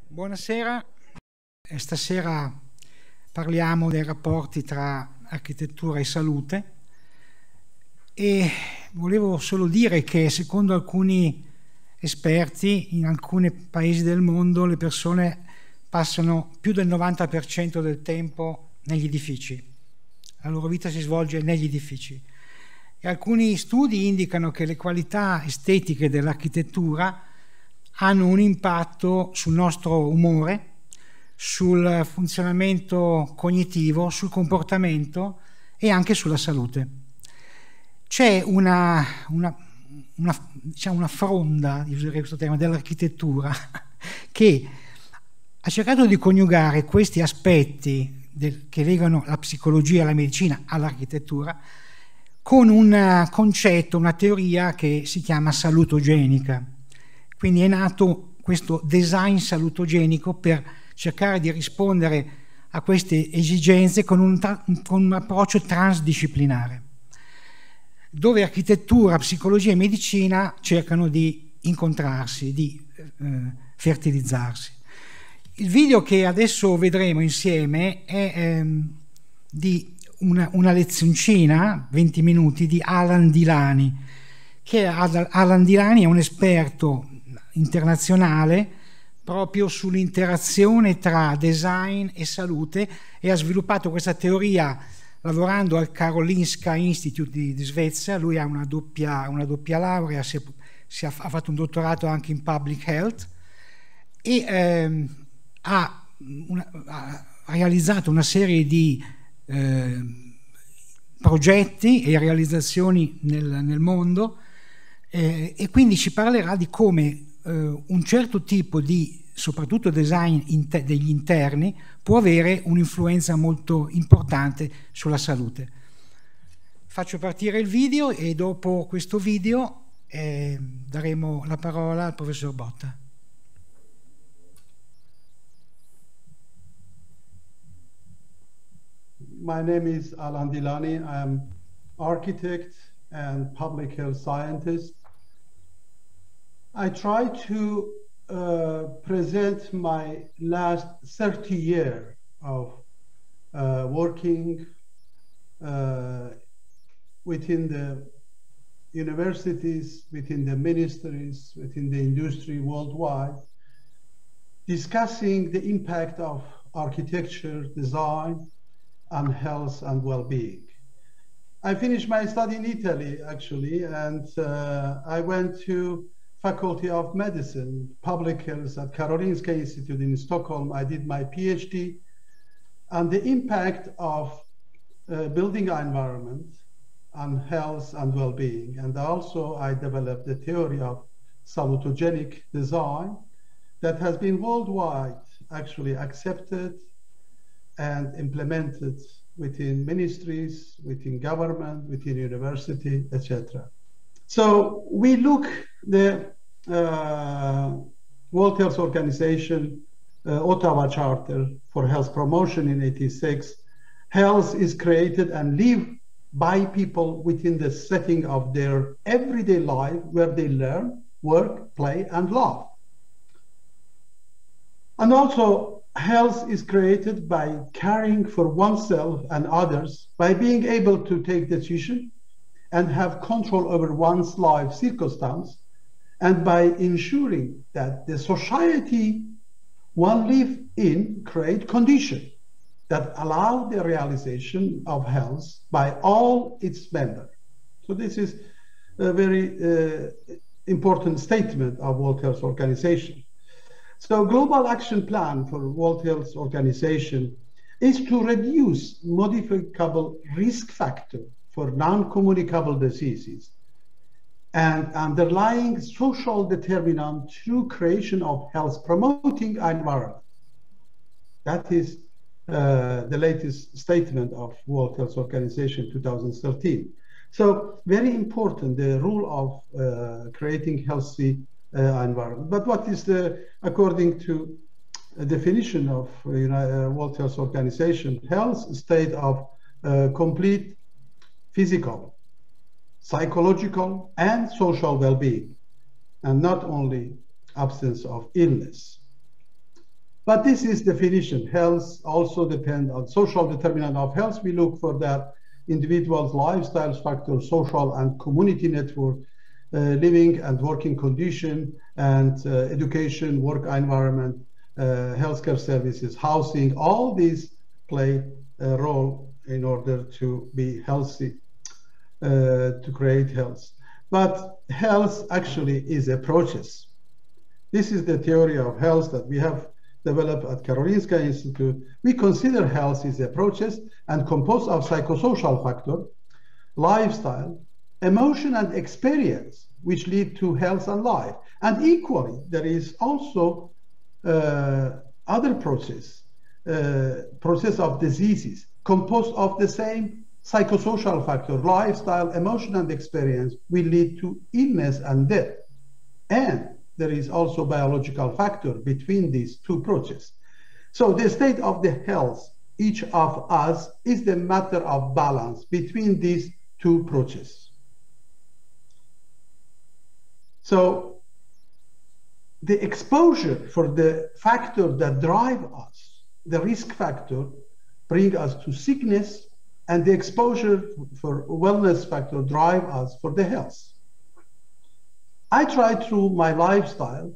Buonasera, stasera parliamo dei rapporti tra architettura e salute e volevo solo dire che secondo alcuni esperti in alcuni paesi del mondo le persone passano più del 90% del tempo negli edifici, la loro vita si svolge negli edifici e alcuni studi indicano che le qualità estetiche dell'architettura hanno un impatto sul nostro umore, sul funzionamento cognitivo, sul comportamento e anche sulla salute. C'è una fronda, userei questo termine, dell'architettura che ha cercato di coniugare questi aspetti che legano la psicologia, la medicina all'architettura con un concetto, una teoria che si chiama salutogenica. Quindi è nato questo design salutogenico per cercare di rispondere a queste esigenze con un approccio transdisciplinare, dove architettura, psicologia e medicina cercano di incontrarsi, di fertilizzarsi. Il video che adesso vedremo insieme è di una lezioncina, 20 minuti, di Alan Dilani, che Alan Dilani è un esperto internazionale proprio sull'interazione tra design e salute e ha sviluppato questa teoria lavorando al Karolinska Institute di Svezia. Lui ha una doppia laurea, ha fatto un dottorato anche in public health e ha realizzato una serie di progetti e realizzazioni nel mondo e quindi ci parlerà di come un certo tipo di, soprattutto design degli interni, può avere un'influenza molto importante sulla salute. Faccio partire il video e dopo questo video daremo la parola al professor Botta. My name is Alan Dilani. I'm architect and public health scientist. I try to present my last 30 years of working within the universities, within the ministries, within the industry worldwide, discussing the impact of architecture, design, on health and well-being. I finished my study in Italy, actually, and I went to Faculty of Medicine, Public Health at Karolinska Institute in Stockholm. I did my PhD on the impact of building environment on health and well-being. And also I developed the theory of salutogenic design that has been worldwide actually accepted and implemented within ministries, within government, within university, etc. So we look the World Health Organization Ottawa Charter for Health Promotion in '86. Health is created and lived by people within the setting of their everyday life where they learn, work, play, and love. And also, health is created by caring for oneself and others, by being able to take decisions and have control over one's life circumstance, and by ensuring that the society one lives in create conditions that allow the realization of health by all its members. So this is a very important statement of World Health Organization. So Global Action Plan for World Health Organization is to reduce modifiable risk factor for non-communicable diseases and underlying social determinant through creation of health promoting environment. That is the latest statement of World Health Organization 2013. So very important, the rule of creating healthy environment. But what is the, according to a definition of World Health Organization, health state of complete physical, psychological, and social well-being, and not only absence of illness. But this is definition. Health also depends on social determinant of health. We look for that individual's lifestyle factor, social and community network, living and working condition, and education, work environment, healthcare services, housing. All these play a role in order to be healthy, to create health. But health actually is a process. This is the theory of health that we have developed at Karolinska Institute. We consider health is a process and composed of psychosocial factor, lifestyle, emotion, and experience, which lead to health and life. And equally, there is also other process of diseases composed of the same psychosocial factor, lifestyle, emotion, and experience will lead to illness and death. And there is also biological factor between these two processes. So the state of the health, each of us, is the matter of balance between these two processes. So the exposure for the factor that drive us, the risk factor, bring us to sickness, and the exposure for wellness factor drive us for the health. I try through my lifestyle,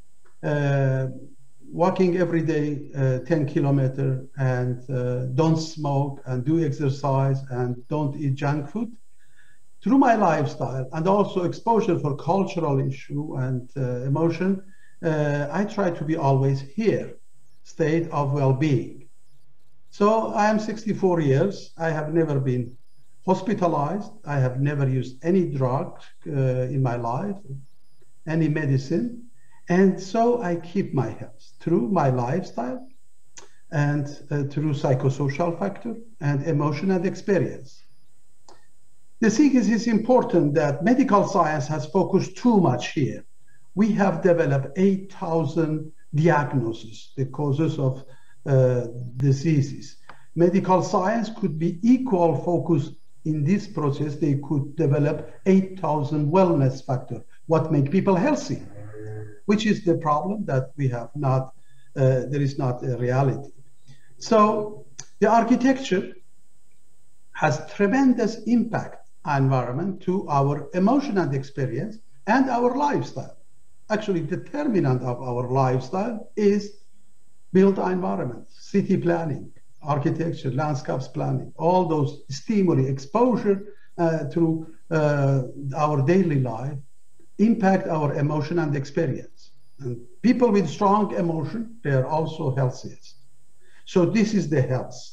walking every day 10 kilometers, and don't smoke and do exercise and don't eat junk food. Through my lifestyle and also exposure for cultural issue and emotion, I try to be always here, state of well-being. So I am 64 years. I have never been hospitalized. I have never used any drug in my life, any medicine. And so I keep my health through my lifestyle and through psychosocial factor and emotion and experience. The thing is important that medical science has focused too much here. We have developed 8,000 diagnoses, the causes of diseases. Medical science could be equal focused in this process. They could develop 8,000 wellness factors, what make people healthy, which is the problem that we have not, there is not a reality. So the architecture has tremendous impact on environment to our emotion and experience and our lifestyle. Actually, the determinant of our lifestyle is built environment, city planning, architecture, landscapes planning, all those stimuli, exposure to our daily life impact our emotion and experience. And people with strong emotion, they are also healthiest. So this is the health.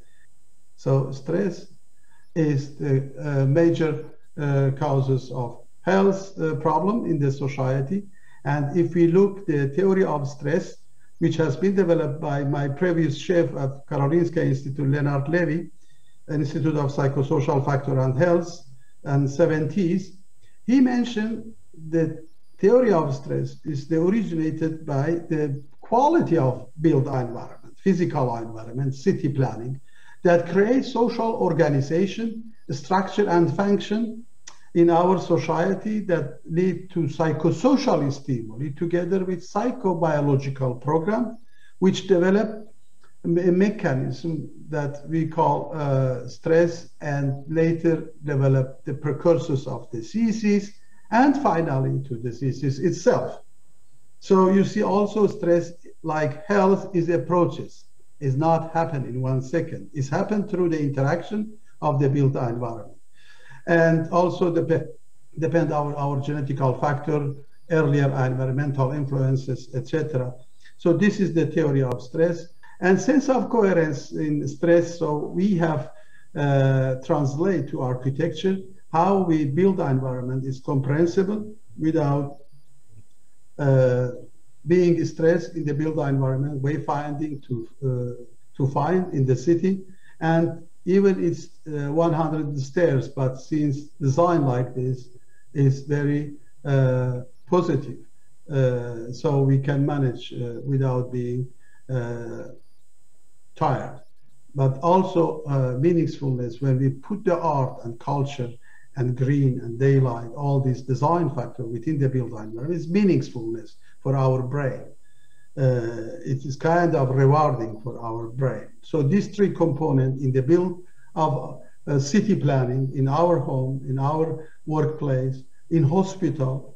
So stress is the major causes of health problem in the society. And if we look the theory of stress, which has been developed by my previous chef at Karolinska Institute, Leonard Levy, Institute of Psychosocial Factor and Health, and 70s, he mentioned the theory of stress is originated by the quality of built environment, physical environment, city planning, that creates social organization, structure, and function in our society that lead to psychosocial stimuli together with psychobiological program, which develop a mechanism that we call stress, and later develop the precursors of diseases, and finally to diseases itself. So you see also stress, like health, is a process. It's not happen in 1 second. It's happened through the interaction of the built environment. And also depend on our genetical factor, earlier environmental influences, etc. So this is the theory of stress. And sense of coherence in stress, so we have translate to architecture how we build environment is comprehensible without being stressed in the built environment, wayfinding to find in the city. And even it's 100 stairs, but since design like this is very positive, so we can manage without being tired. But also meaningfulness, when we put the art and culture and green and daylight, all these design factors within the built environment, is meaningfulness for our brain. it is kind of rewarding for our brain. So these three components in the build of city planning, in our home, in our workplace, in hospital,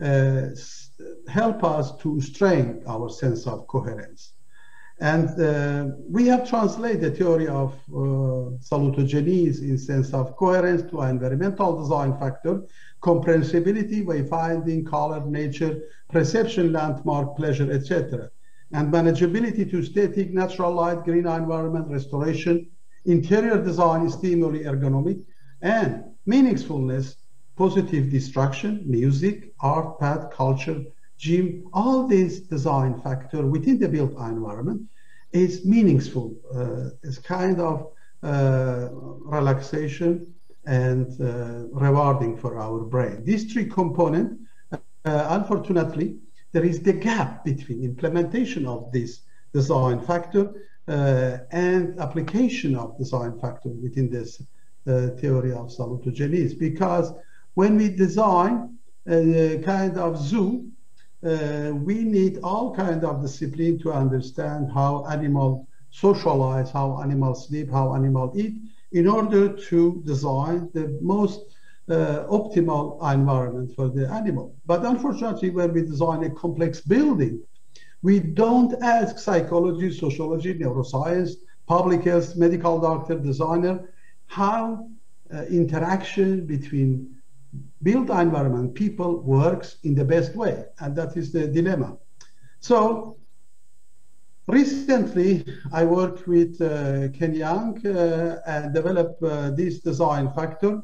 help us to strengthen our sense of coherence. And we have translated the theory of salutogenies in sense of coherence to environmental design factor, comprehensibility, wayfinding, color, nature, perception, landmark, pleasure, etc. And manageability to static, natural light, green environment, restoration, interior design, stimuli, ergonomic, and meaningfulness, positive distraction, music, art, path, culture, gym, all these design factors within the built environment is meaningful. It's kind of relaxation and rewarding for our brain. These three components, unfortunately, there is the gap between implementation of this design factor and application of design factor within this theory of salutogenies. Because when we design a kind of zoo, we need all kind of discipline to understand how animals socialize, how animals sleep, how animals eat, in order to design the most optimal environment for the animal. But unfortunately, when we design a complex building, we don't ask psychology, sociology, neuroscience, public health, medical doctor, designer, how interaction between built environment people works in the best way, and that is the dilemma. So recently I worked with Ken Young and developed this design factor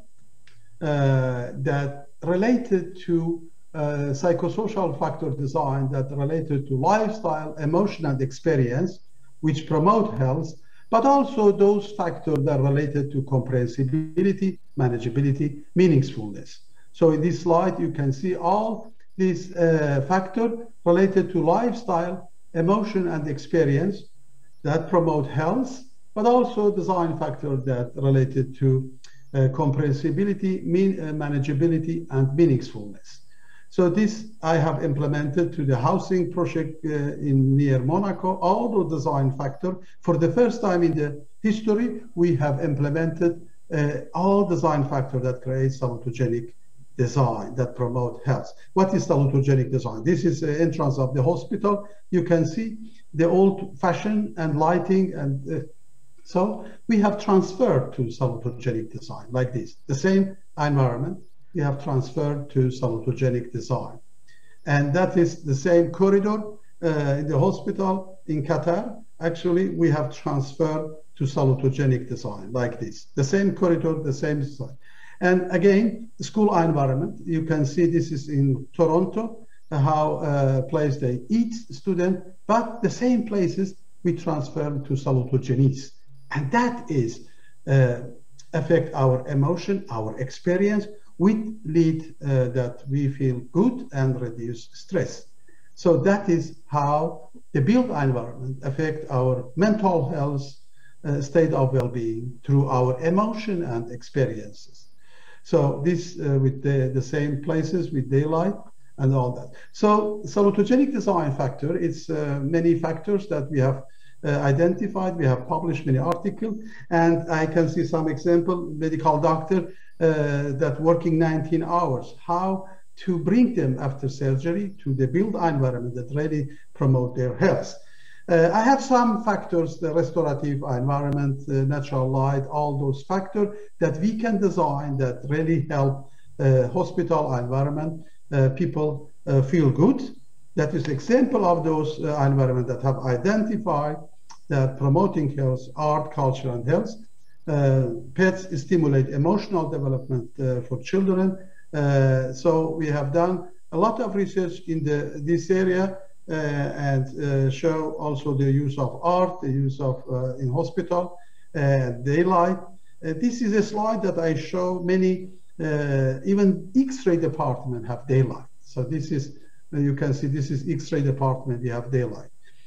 that related to psychosocial factor design that related to lifestyle, emotion, and experience, which promote health, but also those factors that are related to comprehensibility, manageability, meaningfulness. So in this slide, you can see all these factors related to lifestyle, emotion, and experience that promote health, but also design factors that related to comprehensibility, manageability, and meaningfulness. So this I have implemented to the housing project in near Monaco. All the design factor, for the first time in the history, we have implemented all design factor that create salutogenic design, that promote health. What is salutogenic design? This is the entrance of the hospital. You can see the old fashioned and lighting, and so we have transferred to salutogenic design like this. The same environment we have transferred to salutogenic design. And that is the same corridor in the hospital in Qatar. Actually, we have transferred to salutogenic design like this. The same corridor, the same design. And again, the school environment, you can see this is in Toronto, how place they eat student, but the same places we transfer to salutogenies. And that is affect our emotion, our experience, which lead that we feel good and reduce stress. So that is how the built environment affect our mental health, state of well-being through our emotion and experiences. So this with the same places with daylight and all that. So salutogenic design factor, it's many factors that we have identified. We have published many articles, and I can see some example, medical doctor that working 19 hours, how to bring them after surgery to the built environment that really promote their health. I have some factors, the restorative environment, natural light, all those factors that we can design that really help hospital environment, people feel good. That is example of those environments that have identified that promoting health, art, culture, and health. Pets stimulate emotional development for children. So we have done a lot of research in this area and show also the use of art, the use of in hospital, daylight. This is a slide that I show many, even X-ray department have daylight. So this is, you can see this is X-ray department, we have daylight.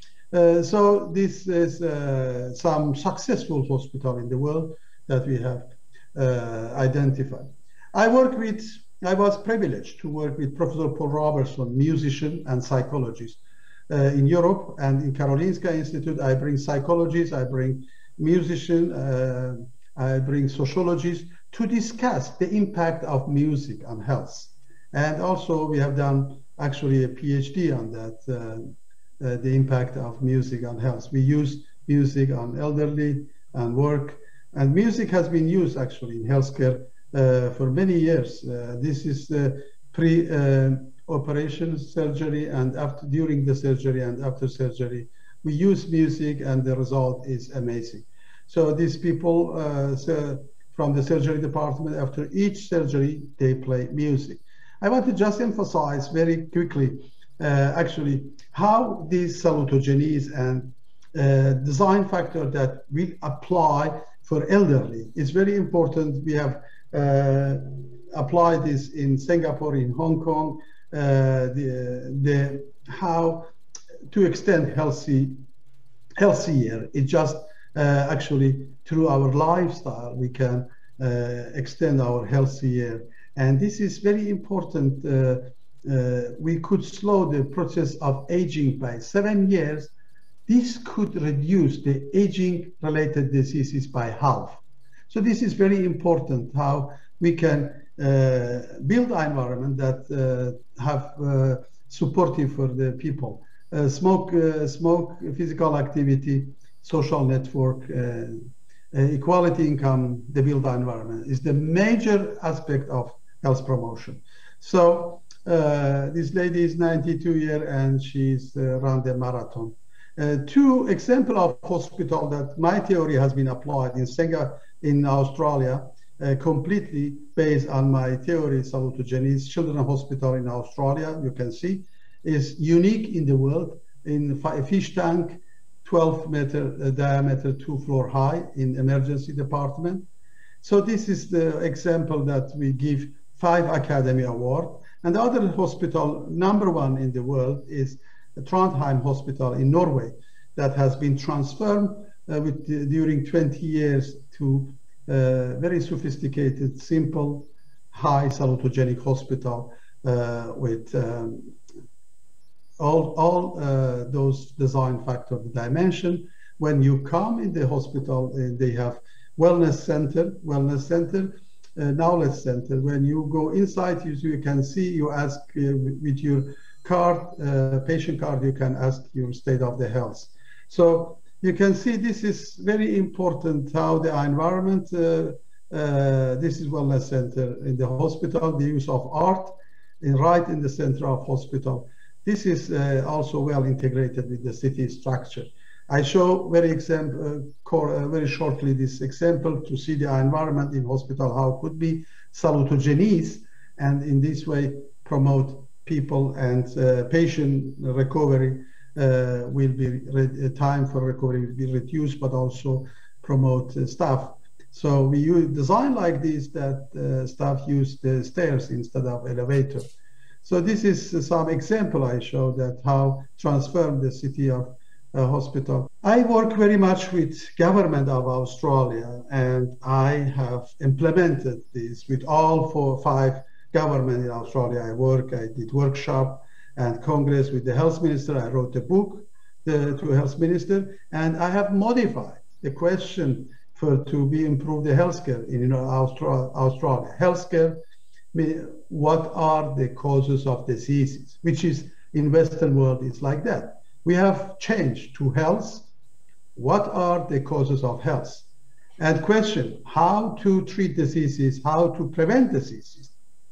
So this is some successful hospital in the world that we have identified. I was privileged to work with Professor Paul Robertson, musician and psychologist, in Europe, and in Karolinska Institute, I bring psychologists, I bring musicians, I bring sociologists to discuss the impact of music on health. And also we have done actually a PhD on that, the impact of music on health. We use music on elderly and work, and music has been used actually in healthcare for many years. This is the pre-operation surgery, and after, during the surgery and after surgery, we use music, and the result is amazing. So these people from the surgery department, after each surgery, they play music. I want to just emphasize very quickly, actually, how these salutogenies and design factor that we apply for elderly is very important. We have applied this in Singapore, in Hong Kong, how to extend healthier. It just actually through our lifestyle we can extend our healthier, and this is very important. We could slow the process of aging by 7 years. This could reduce the aging-related diseases by half. So this is very important, how we can build an environment that have supportive for the people. Smoke, physical activity, social network, equality income, the built environment is the major aspect of health promotion. So this lady is 92 years and she's run the marathon. Two examples of hospital that my theory has been applied in Australia, completely based on my theory. Salutogenies Children's Hospital in Australia, you can see, is unique in the world, in a fish tank, 12-meter diameter, 2-floor high, in emergency department. So this is the example that we give 5 Academy Award. And the other hospital, #1 in the world, is Trondheim Hospital in Norway, that has been transformed during 20 years to very sophisticated, simple, high salutogenic hospital with all those design factors that I mentioned. When you come in the hospital, they have wellness center, knowledge center. When you go inside, you can see, you ask with your card, patient card, you can ask your state of the health. So you can see this is very important, how the environment, this is wellness center in the hospital, the use of art right in the center of hospital. This is also well integrated with the city structure. I show very shortly this example to see the environment in hospital, how it could be salutogenies, and in this way promote people and patient recovery will be, time for recovery will be reduced, but also promote staff. So we use design like this that staff use the stairs instead of elevator. So this is some example I show that how transform the city of hospital. I work very much with government of Australia, and I have implemented this with all 4 or 5 government in Australia. I did workshop and congress with the health minister. I wrote a book to health minister, and I have modified the question to be improve the healthcare in Australia. Healthcare, what are the causes of diseases, which is in Western world is like that. We have changed to health. What are the causes of health? And question, how to treat diseases, how to prevent diseases.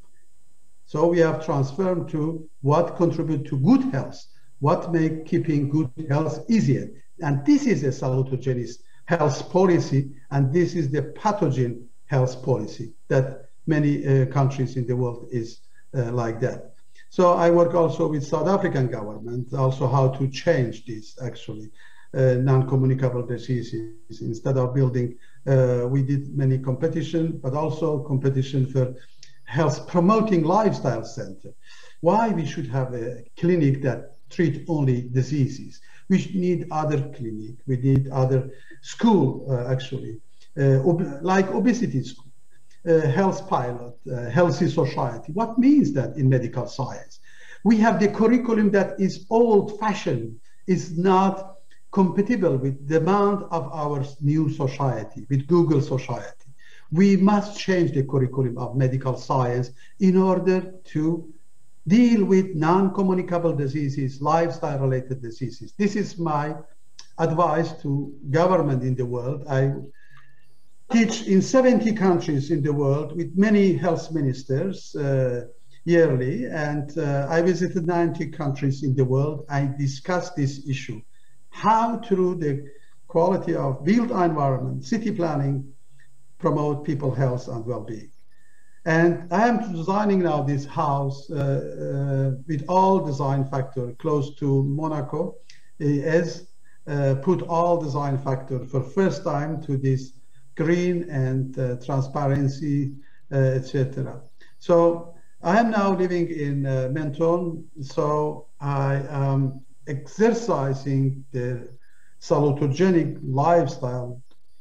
So we have transformed to what contribute to good health, what make keeping good health easier. And this is a salutogenic health policy, and this is the pathogen health policy that many countries in the world is like that. So I work also with South African government, also how to change this actually, non-communicable diseases. Instead of building, we did many competition, but also competition for health promoting lifestyle center. Why we should have a clinic that treat only diseases? We need other clinic, we need other school actually, like obesity school. Health pilot, healthy society. What means that in medical science? We have the curriculum that is old-fashioned, is not compatible with the demand of our new society, with Google society. We must change the curriculum of medical science in order to deal with non-communicable diseases, lifestyle-related diseases. This is my advice to government in the world. I teach in 70 countries in the world with many health ministers yearly, and I visited 90 countries in the world. I discussed this issue, how through the quality of built environment, city planning, promote people's health and well-being. And I am designing now this house with all design factor close to Monaco, as put all design factor for first time to this green and transparency, etc. So I am now living in Menton, so I am exercising the salutogenic lifestyle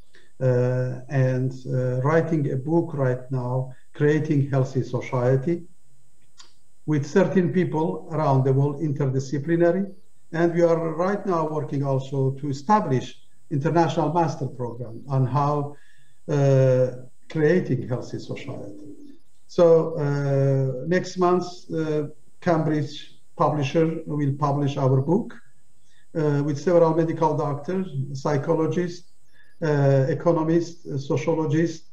and writing a book right now, Creating Healthy Society, with certain people around the world, interdisciplinary. And we are right now working also to establish international master program on how creating healthy society. So next month, Cambridge publisher will publish our book with several medical doctors, psychologists, economists, sociologists,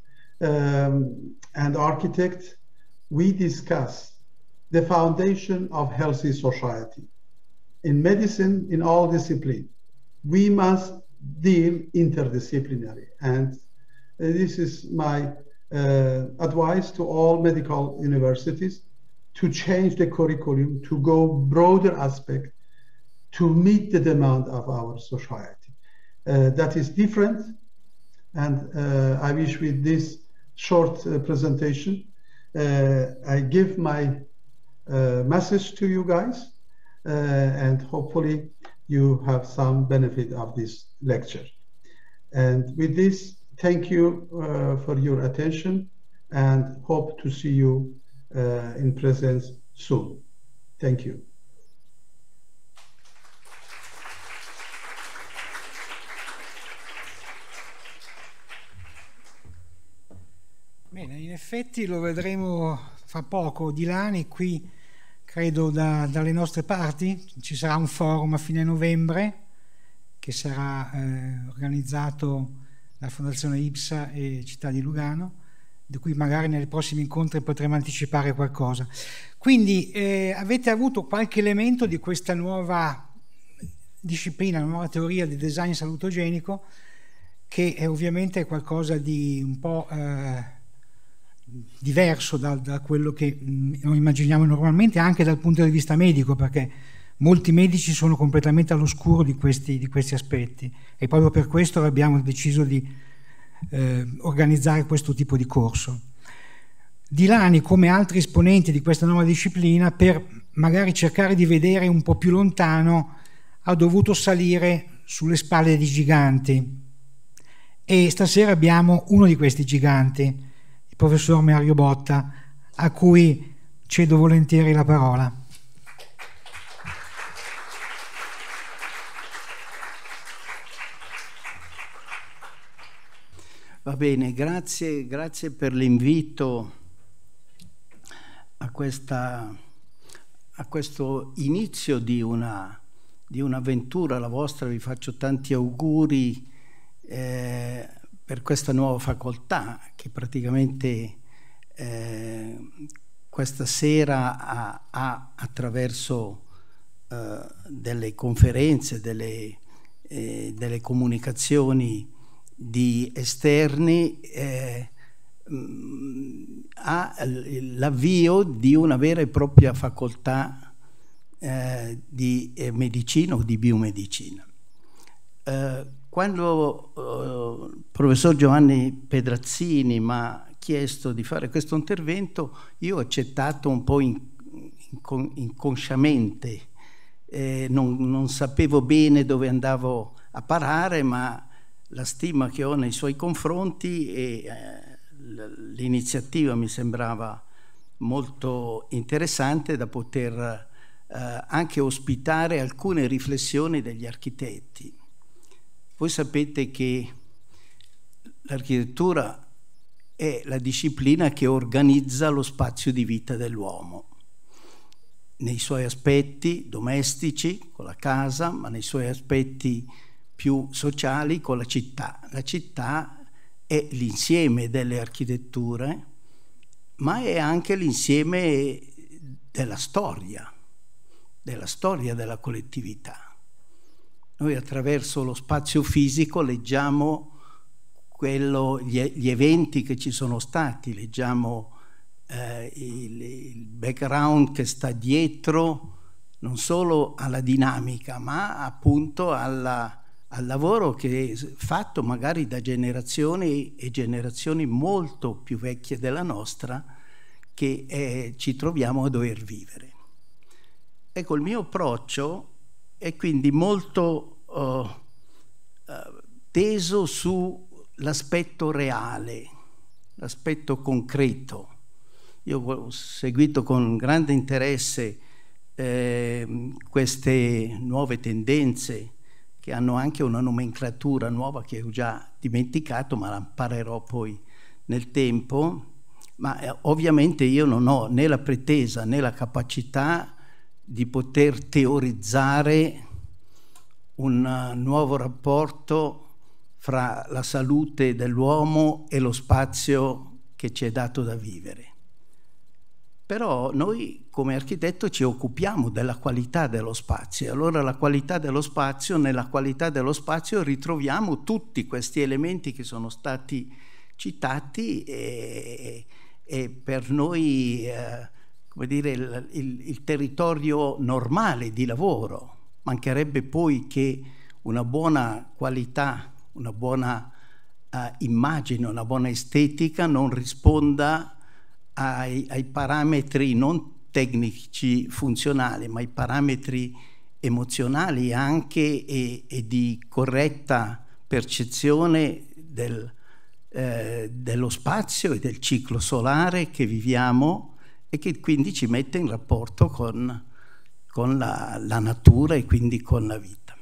and architects. We discuss the foundation of healthy society. In medicine, in all disciplines, we must deal interdisciplinary. And this is my advice to all medical universities, to change the curriculum, to go broader aspect, to meet the demand of our society. That is different. And I wish with this short presentation, I give my message to you guys, and hopefully you have some benefit of this lecture. And with this, thank you for your attention, and hope to see you in presence soon. Thank you. Bene, in effetti lo vedremo fra poco. Dilani qui, credo dalle nostre parti, ci sarà un forum a fine novembre che sarà organizzato da Fondazione IPSA e Città di Lugano, di cui magari nei prossimi incontri potremo anticipare qualcosa. Quindi avete avuto qualche elemento di questa nuova disciplina, nuova teoria di design salutogenico, che è ovviamente qualcosa di un po' diverso da quello che noi immaginiamo normalmente, anche dal punto di vista medico, perché molti medici sono completamente all'oscuro di questi aspetti, e proprio per questo abbiamo deciso di organizzare questo tipo di corso. Dilani, come altri esponenti di questa nuova disciplina, per magari cercare di vedere un po' più lontano, ha dovuto salire sulle spalle di giganti, e stasera abbiamo uno di questi giganti, il professor Mario Botta, a cui cedo volentieri la parola. Va bene, grazie per l'invito a questo inizio di un'avventura, la vostra. Vi faccio tanti auguri per questa nuova facoltà che praticamente questa sera ha attraverso delle conferenze, delle comunicazioni di esterni, ha l'avvio di una vera e propria facoltà di medicina o di biomedicina. Quando il professor Giovanni Pedrazzini mi ha chiesto di fare questo intervento, io ho accettato un po' inconsciamente, non sapevo bene dove andavo a parare, ma la stima che ho nei suoi confronti e l'iniziativa mi sembrava molto interessante da poter anche ospitare alcune riflessioni degli architetti. Voi sapete che l'architettura è la disciplina che organizza lo spazio di vita dell'uomo, nei suoi aspetti domestici, con la casa, ma nei suoi aspetti più sociali, con la città. La città è l'insieme delle architetture, ma è anche l'insieme della storia della collettività. Noi attraverso lo spazio fisico leggiamo gli eventi che ci sono stati, leggiamo il background che sta dietro non solo alla dinamica, ma appunto al lavoro che è fatto magari da generazioni e generazioni molto più vecchie della nostra, che ci troviamo a dover vivere. Ecco, il mio approccio è quindi molto teso sull'aspetto reale, l'aspetto concreto. Io ho seguito con grande interesse queste nuove tendenze, che hanno anche una nomenclatura nuova che ho già dimenticato, ma la imparerò poi nel tempo. Ma ovviamente io non ho né la pretesa né la capacità di poter teorizzare un nuovo rapporto fra la salute dell'uomo e lo spazio che ci è dato da vivere. Però noi come architetto ci occupiamo della qualità dello spazio. Allora la qualità dello spazio, nella qualità dello spazio ritroviamo tutti questi elementi che sono stati citati e per noi come dire, il territorio normale di lavoro. Mancherebbe poi che una buona qualità, una buona immagine, una buona estetica non risponda ai parametri non tecnici funzionali, ma ai parametri emozionali anche e di corretta percezione dello spazio e del ciclo solare che viviamo e che quindi ci mette in rapporto con la natura e quindi con la vita.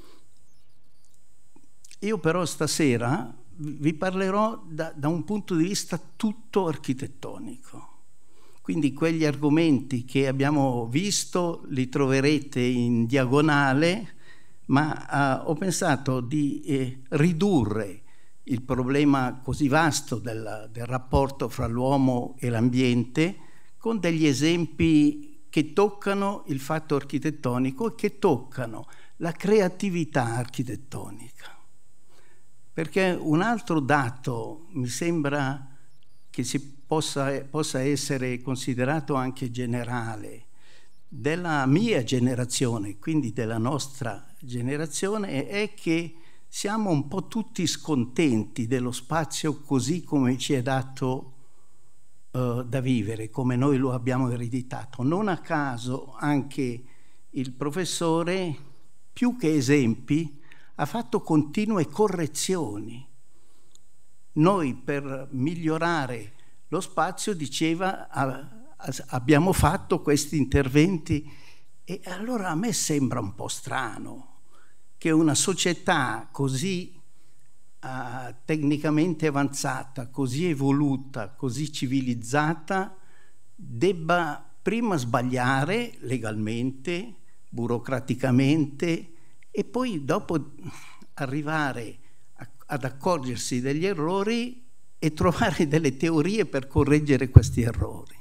Io però stasera vi parlerò da un punto di vista tutto architettonico. Quindi quegli argomenti che abbiamo visto li troverete in diagonale, ma ho pensato di ridurre il problema così vasto del rapporto fra l'uomo e l'ambiente con degli esempi che toccano il fatto architettonico e che toccano la creatività architettonica. Perché un altro dato mi sembra che possa essere considerato anche generale della mia generazione, quindi della nostra generazione, è che siamo un po' tutti scontenti dello spazio così come ci è dato da vivere, come noi lo abbiamo ereditato. Non a caso anche il professore, più che esempi, ha fatto continue correzioni. Noi per migliorare lo spazio, diceva, abbiamo fatto questi interventi e allora a me sembra un po' strano che una società così tecnicamente avanzata, così evoluta, così civilizzata debba prima sbagliare legalmente, burocraticamente e poi dopo arrivare ad accorgersi degli errori e trovare delle teorie per correggere questi errori.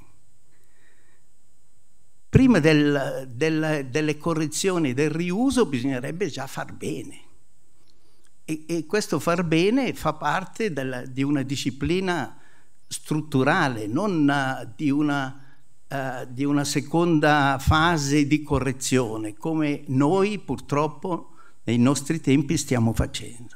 Prima delle correzioni del riuso bisognerebbe già far bene. E questo far bene fa parte di una disciplina strutturale, non di una seconda fase di correzione, come noi purtroppo nei nostri tempi stiamo facendo.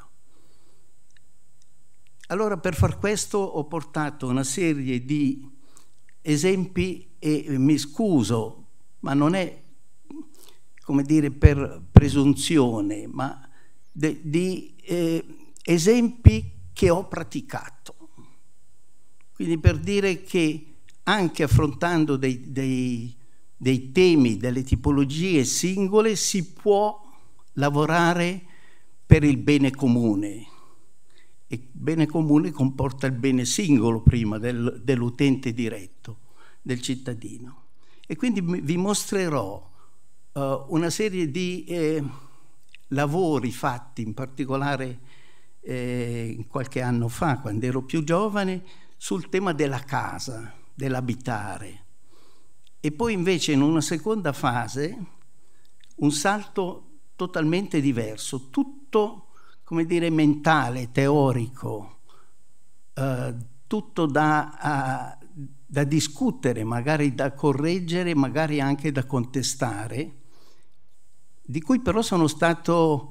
Allora per far questo ho portato una serie di esempi e mi scuso, ma non è, come dire, per presunzione, ma di esempi che ho praticato. Quindi per dire che anche affrontando dei dei temi, delle tipologie singole, si può lavorare per il bene comune. E il bene comune comporta il bene singolo prima dell'utente diretto, del cittadino. E quindi vi mostrerò una serie di lavori fatti, in particolare qualche anno fa, quando ero più giovane, sul tema della casa, dell'abitare. E poi invece in una seconda fase un salto totalmente diverso, tutto, come dire, mentale, teorico, tutto da discutere, magari da correggere, magari anche da contestare, di cui però sono stato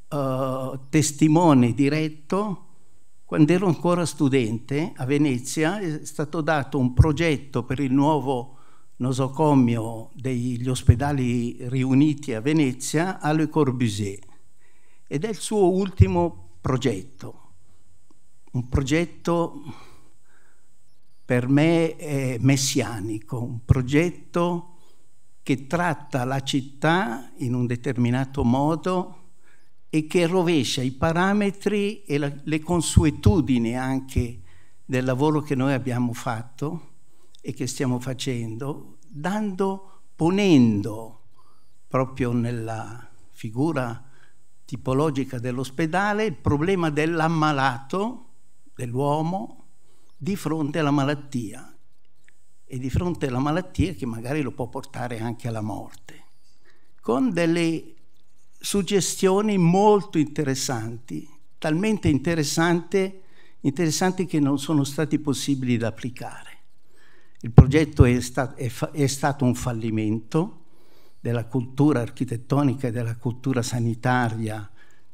testimone diretto quando ero ancora studente a Venezia. È stato dato un progetto per il nuovo nosocomio degli ospedali riuniti a Venezia a Le Corbusier, ed è il suo ultimo progetto, un progetto per me messianico, un progetto che tratta la città in un determinato modo e che rovescia i parametri e le consuetudini anche del lavoro che noi abbiamo fatto e che stiamo facendo, ponendo proprio nella figura tipologica dell'ospedale il problema dell'ammalato, dell'uomo, di fronte alla malattia, e di fronte alla malattia che magari lo può portare anche alla morte, con delle suggestioni molto interessanti, talmente interessanti che non sono stati possibili da applicare. Il progetto è stato un fallimento della cultura architettonica e della cultura sanitaria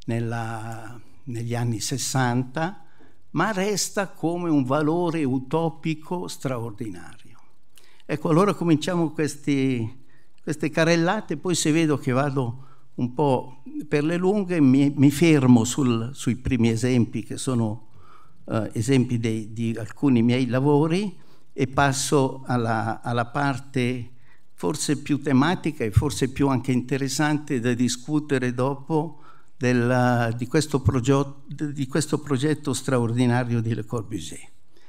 negli anni 60, ma resta come un valore utopico straordinario. Ecco, allora cominciamo queste carrellate, poi se vedo che vado un po' per le lunghe mi fermo sui primi esempi, che sono esempi di alcuni miei lavori, e passo alla parte forse più tematica e forse più anche interessante da discutere dopo di questo progetto straordinario di Le Corbusier.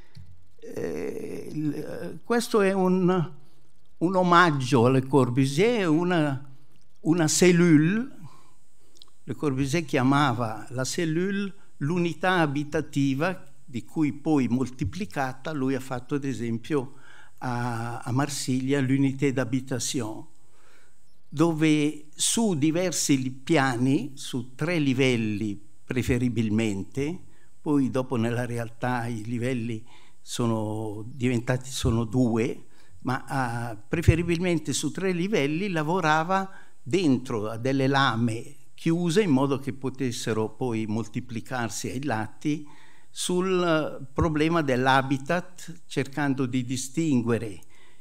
Questo è un omaggio a Le Corbusier, una cellule. Le Corbusier chiamava la cellule l'unità abitativa, di cui poi moltiplicata lui ha fatto ad esempio a Marsiglia l'unité d'habitation, dove su diversi piani, su 3 livelli preferibilmente, poi dopo nella realtà i livelli sono 2, ma preferibilmente su 3 livelli lavorava dentro a delle lame chiuse in modo che potessero poi moltiplicarsi ai lati sul problema dell'habitat, cercando di distinguere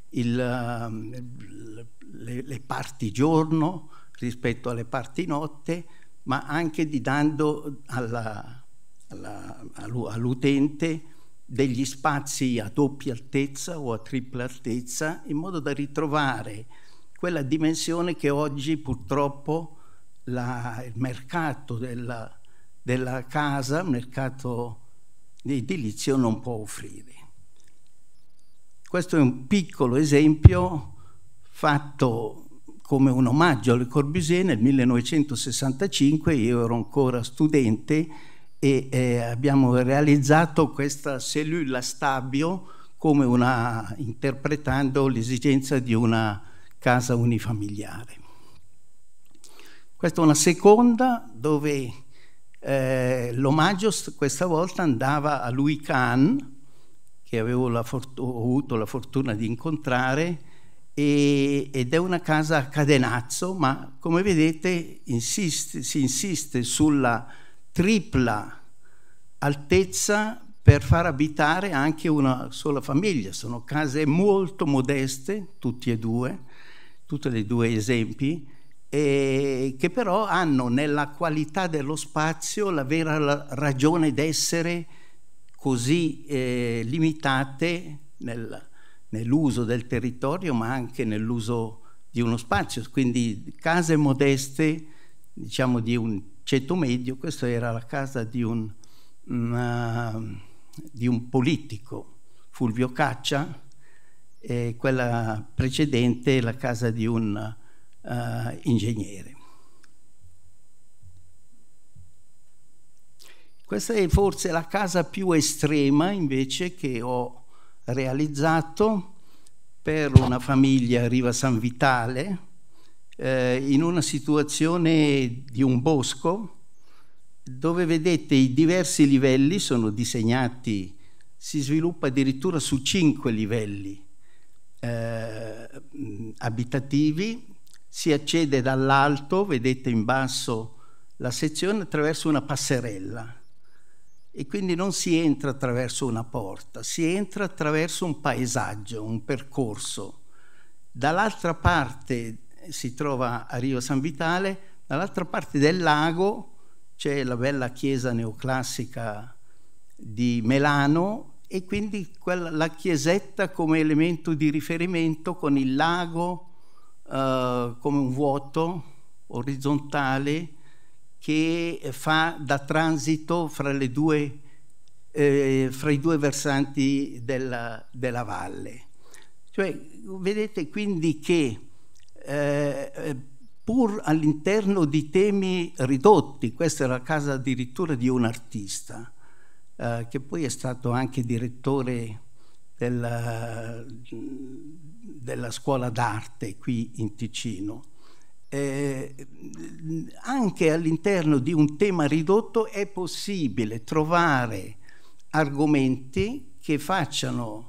le parti giorno rispetto alle parti notte, ma anche dando all'utente degli spazi a doppia altezza o a tripla altezza, in modo da ritrovare quella dimensione che oggi purtroppo il mercato della casa, il mercato edilizio non può offrire. Questo è un piccolo esempio fatto come un omaggio a Le Corbusier nel 1965. Io ero ancora studente e abbiamo realizzato questa cellule a stabio interpretando l'esigenza di una casa unifamiliare. Questa è una seconda dove l'omaggio questa volta andava a Louis Kahn, che avevo avuto la fortuna di incontrare, ed è una casa a cadenazzo, ma come vedete si insiste sulla tripla altezza per far abitare anche una sola famiglia. Sono case molto modeste, tutti e due esempi, che però hanno nella qualità dello spazio la vera ragione d'essere così limitate nell'uso del territorio, ma anche nell'uso uno spazio, quindi case modeste, diciamo di un ceto medio. Questa era la casa di un politico, Fulvio Caccia, e quella precedente la casa di un ingegnere. Questa è forse la casa più estrema invece che ho realizzato per una famiglia a Riva San Vitale, in una situazione di un bosco dove vedete i diversi livelli sono disegnati, si sviluppa addirittura su 5 livelli abitativi, si accede dall'alto, vedete in basso la sezione, attraverso una passerella, e quindi non si entra attraverso una porta, si entra attraverso un paesaggio, un percorso. Dall'altra parte si trova a Riva San Vitale, dall'altra parte del lago c'è la bella chiesa neoclassica di Melano, e quindi la chiesetta come elemento di riferimento, con il lago come un vuoto orizzontale che fa da transito fra i due versanti della valle. Cioè, vedete quindi che pur all'interno di temi ridotti, questa è la casa addirittura di un artista, che poi è stato anche direttore della scuola d'arte qui in Ticino. Anche all'interno di un tema ridotto è possibile trovare argomenti che facciano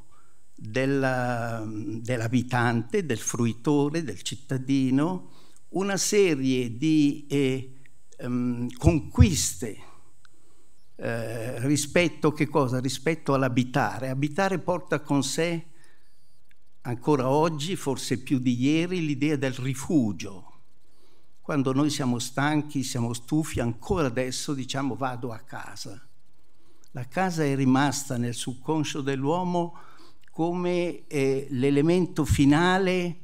dell'abitante, del fruitore, del cittadino, una serie di conquiste rispetto che cosa? Rispetto all'abitare. Abitare porta con sé ancora oggi, forse più di ieri, l'idea del rifugio. Quando noi siamo stanchi, siamo stufi, ancora adesso diciamo vado a casa. La casa è rimasta nel subconscio dell'uomo come l'elemento finale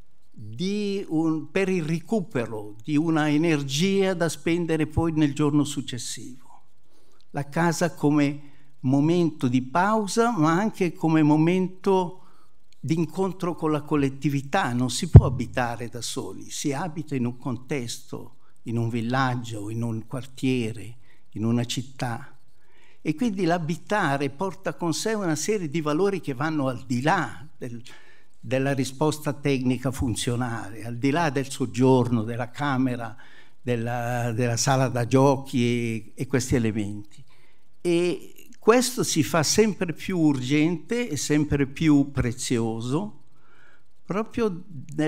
per il recupero di una energia da spendere poi nel giorno successivo. La casa come momento di pausa, ma anche come momento di incontro con la collettività. Non si può abitare da soli, si abita in un contesto, in un villaggio, in un quartiere, in una città. E quindi l'abitare porta con sé una serie di valori che vanno al di là della risposta tecnica funzionale, al di là del soggiorno, della camera, della sala da giochi e questi elementi. E questo si fa sempre più urgente e sempre più prezioso proprio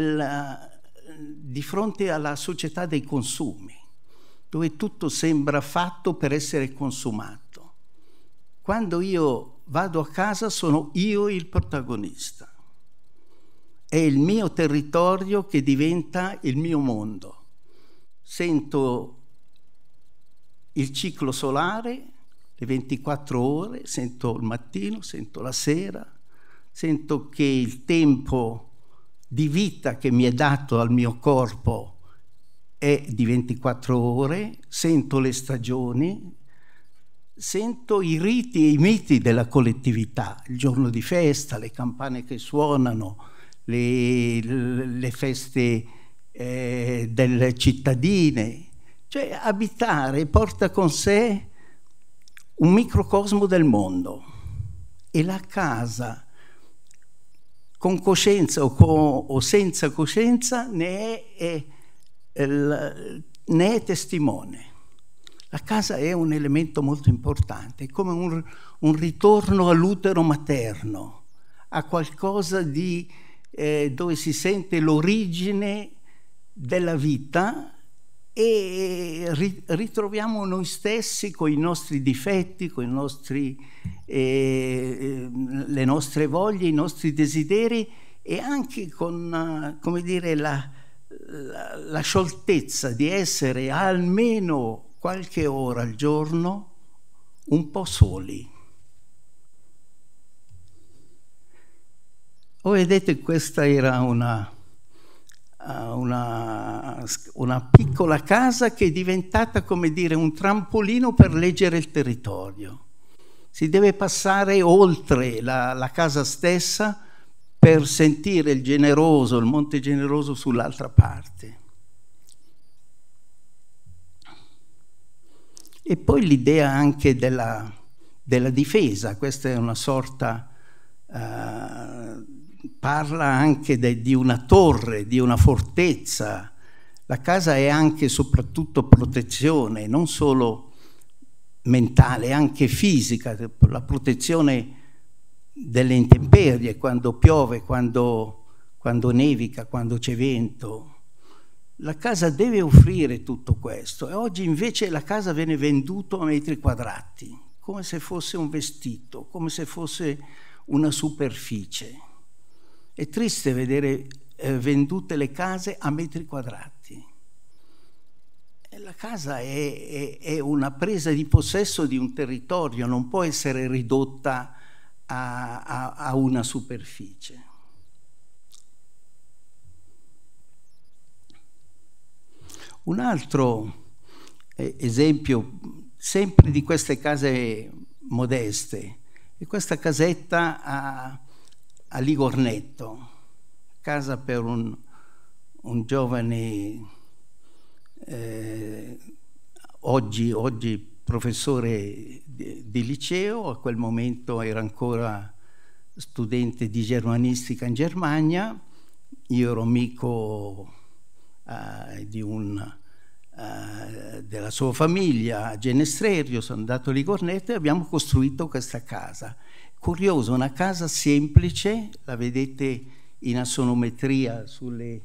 di fronte alla società dei consumi, dove tutto sembra fatto per essere consumato. Quando io vado a casa sono io il protagonista. È il mio territorio che diventa il mio mondo. Sento il ciclo solare, le 24 ore, sento il mattino, sento la sera, sento che il tempo di vita che mi è dato al mio corpo è di 24 ore, sento le stagioni, sento i riti e i miti della collettività, il giorno di festa, le campane che suonano, le feste delle cittadine. Cioè abitare porta con sé un microcosmo del mondo, e la casa, con coscienza o senza coscienza, ne è testimone. La casa è un elemento molto importante, è come un ritorno all'utero materno, a qualcosa dove si sente l'origine della vita, e ritroviamo noi stessi con i nostri difetti, con le nostre voglie, i nostri desideri, e anche con, come dire, la scioltezza di essere almeno qualche ora al giorno un po' soli. Vedete, questa era una una piccola casa che è diventata, come dire, un trampolino per leggere il territorio. Si deve passare oltre la casa stessa per sentire il Generoso, il Monte Generoso sull'altra parte. E poi l'idea anche della difesa, questa è una sorta, parla anche di una torre, di una fortezza. La casa è anche e soprattutto protezione, non solo mentale, anche fisica, la protezione delle intemperie, quando piove, quando nevica, quando c'è vento. La casa deve offrire tutto questo e oggi invece la casa viene venduta a metri quadrati, come se fosse un vestito, come se fosse una superficie. È triste vedere vendute le case a metri quadrati. E la casa è una presa di possesso di un territorio, non può essere ridotta a una superficie. Un altro esempio, sempre di queste case modeste, è questa casetta a Ligornetto, casa per un giovane, oggi professore di liceo, a quel momento era ancora studente di germanistica in Germania. Io ero amico della sua famiglia a Genestrerio, sono andato a Ligornetto e abbiamo costruito questa casa. Curioso, una casa semplice, la vedete in assonometria sulla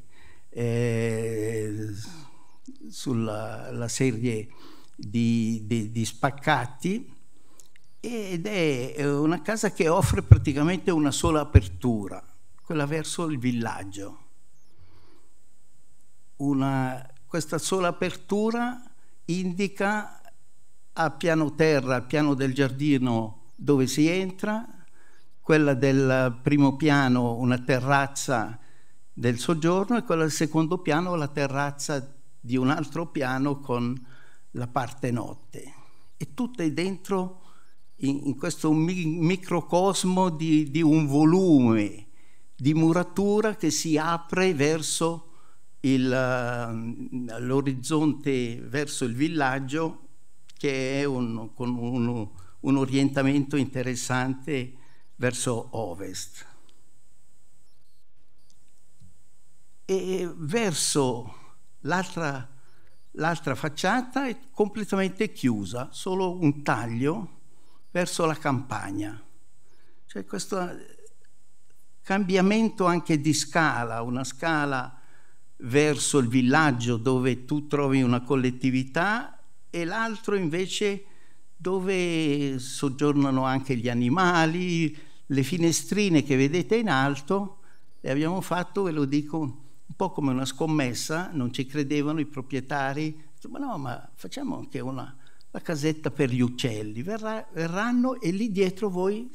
serie di spaccati, ed è una casa che offre praticamente una sola apertura, quella verso il villaggio. Questa sola apertura indica a piano terra, al piano del giardino dove si entra, quella del primo piano una terrazza del soggiorno e quella del secondo piano la terrazza di un altro piano con la parte notte. E tutto è dentro in questo microcosmo di un volume di muratura che si apre verso l'orizzonte, verso il villaggio, che è con un orientamento interessante verso ovest. E verso l'altra facciata è completamente chiusa, solo un taglio verso la campagna. C'è questo cambiamento anche di scala, una scala verso il villaggio dove tu trovi una collettività e l'altro invece dove soggiornano anche gli animali. Le finestrine che vedete in alto le abbiamo fatto, ve lo dico, un po' come una scommessa, non ci credevano i proprietari, ma no, ma facciamo anche la casetta per gli uccelli, verranno e lì dietro voi